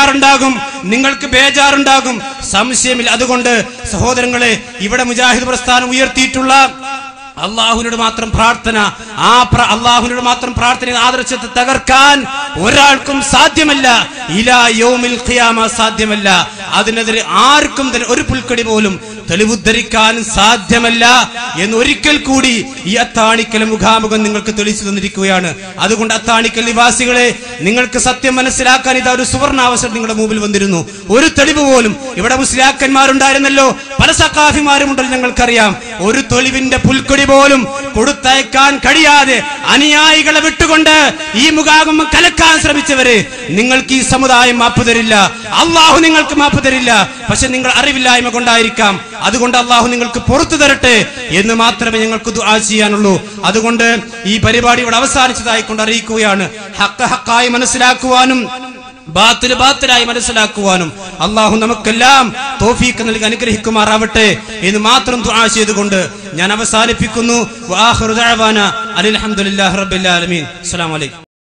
ബേജാറുണ്ടാകും, സംശയമില്ല. അതുകൊണ്ട് സഹോദരങ്ങളെ, ഇവിടെ മുജാഹിദ് പ്രസ്ഥാനം ഉയർത്തിയിട്ടുള്ള അള്ളാഹുവിനോട് മാത്രം പ്രാർത്ഥന, അള്ളാഹുവിനോട് മാത്രം പ്രാർത്ഥന ആദർശത്തെ തകർക്കാൻ ഒരാൾക്കും സാധ്യമല്ല. ഇലാ യൗമിൽ ഖിയാമ സാധ്യമല്ല. അതിനെതിരെ ആർക്കും തന്നെ ഒരു പുൽക്കടി പോലും തെളിവുദ്ധരിക്കാൻ സാധ്യമല്ല എന്ന് ഒരിക്കൽ കൂടി ഈ അത്താണിക്കൽ മുഖാമുഖം നിങ്ങൾക്ക് തെളിയിച്ചു തന്നിരിക്കുകയാണ്. അതുകൊണ്ട് അത്താണിക്കൽ നിവാസികളെ, നിങ്ങൾക്ക് സത്യം മനസ്സിലാക്കാൻ ഇതാ ഒരു സുവർണാവസരം നിങ്ങളുടെ മുമ്പിൽ വന്നിരുന്നു. ഒരു തെളിവ് പോലും ഇവിടെ മുസ്ലിയാക്കന്മാരുണ്ടായിരുന്നല്ലോ, പല സഖാഫിമാരുമുണ്ടല്ലോ, ഞങ്ങൾക്കറിയാം. ഒരു തെളിവിന്റെ പുൽക്കൊടി പോലും കൊടുത്തയക്കാൻ കഴിയാതെ അനുയായികളെ വിട്ടുകൊണ്ട് ഈ മുഖാമുഖം കലക്കാൻ ശ്രമിച്ചവരെ നിങ്ങൾക്ക് ഈ സമുദായം മാപ്പ് തരില്ല, അള്ളാഹു നിങ്ങൾക്ക് മാപ്പ് തരില്ല. പക്ഷെ നിങ്ങൾ അറിവില്ലായ്മ കൊണ്ടായിരിക്കാം. അതുകൊണ്ട് അള്ളാഹു നിങ്ങൾക്ക് പുറത്തു തരട്ടെ എന്ന് മാത്രമേ ഞങ്ങൾക്ക് ദുആ ചെയ്യാനുള്ളൂ. അതുകൊണ്ട് ഈ പരിപാടി ഇവിടെ അവസാനിച്ചതായിക്കൊണ്ട് അറിയിക്കുകയാണ്. ഹഖ് ഹഖായി മനസ്സിലാക്കുവാനും ബാത്തില് ബാത്തിലായി മനസ്സിലാക്കുവാനും അള്ളാഹു നമുക്കെല്ലാം തൗഫീഖ് നൽകി അനുഗ്രഹിക്കുമാറാവട്ടെ എന്ന് മാത്രം ദുആ ചെയ്തുകൊണ്ട് ഞാൻ അവസാനിപ്പിക്കുന്നു. വആഖിറു ദഅവാന അൽഹംദുലില്ലാഹി റബ്ബിൽ ആലമീൻ. അസ്സലാമു അലൈക്കും.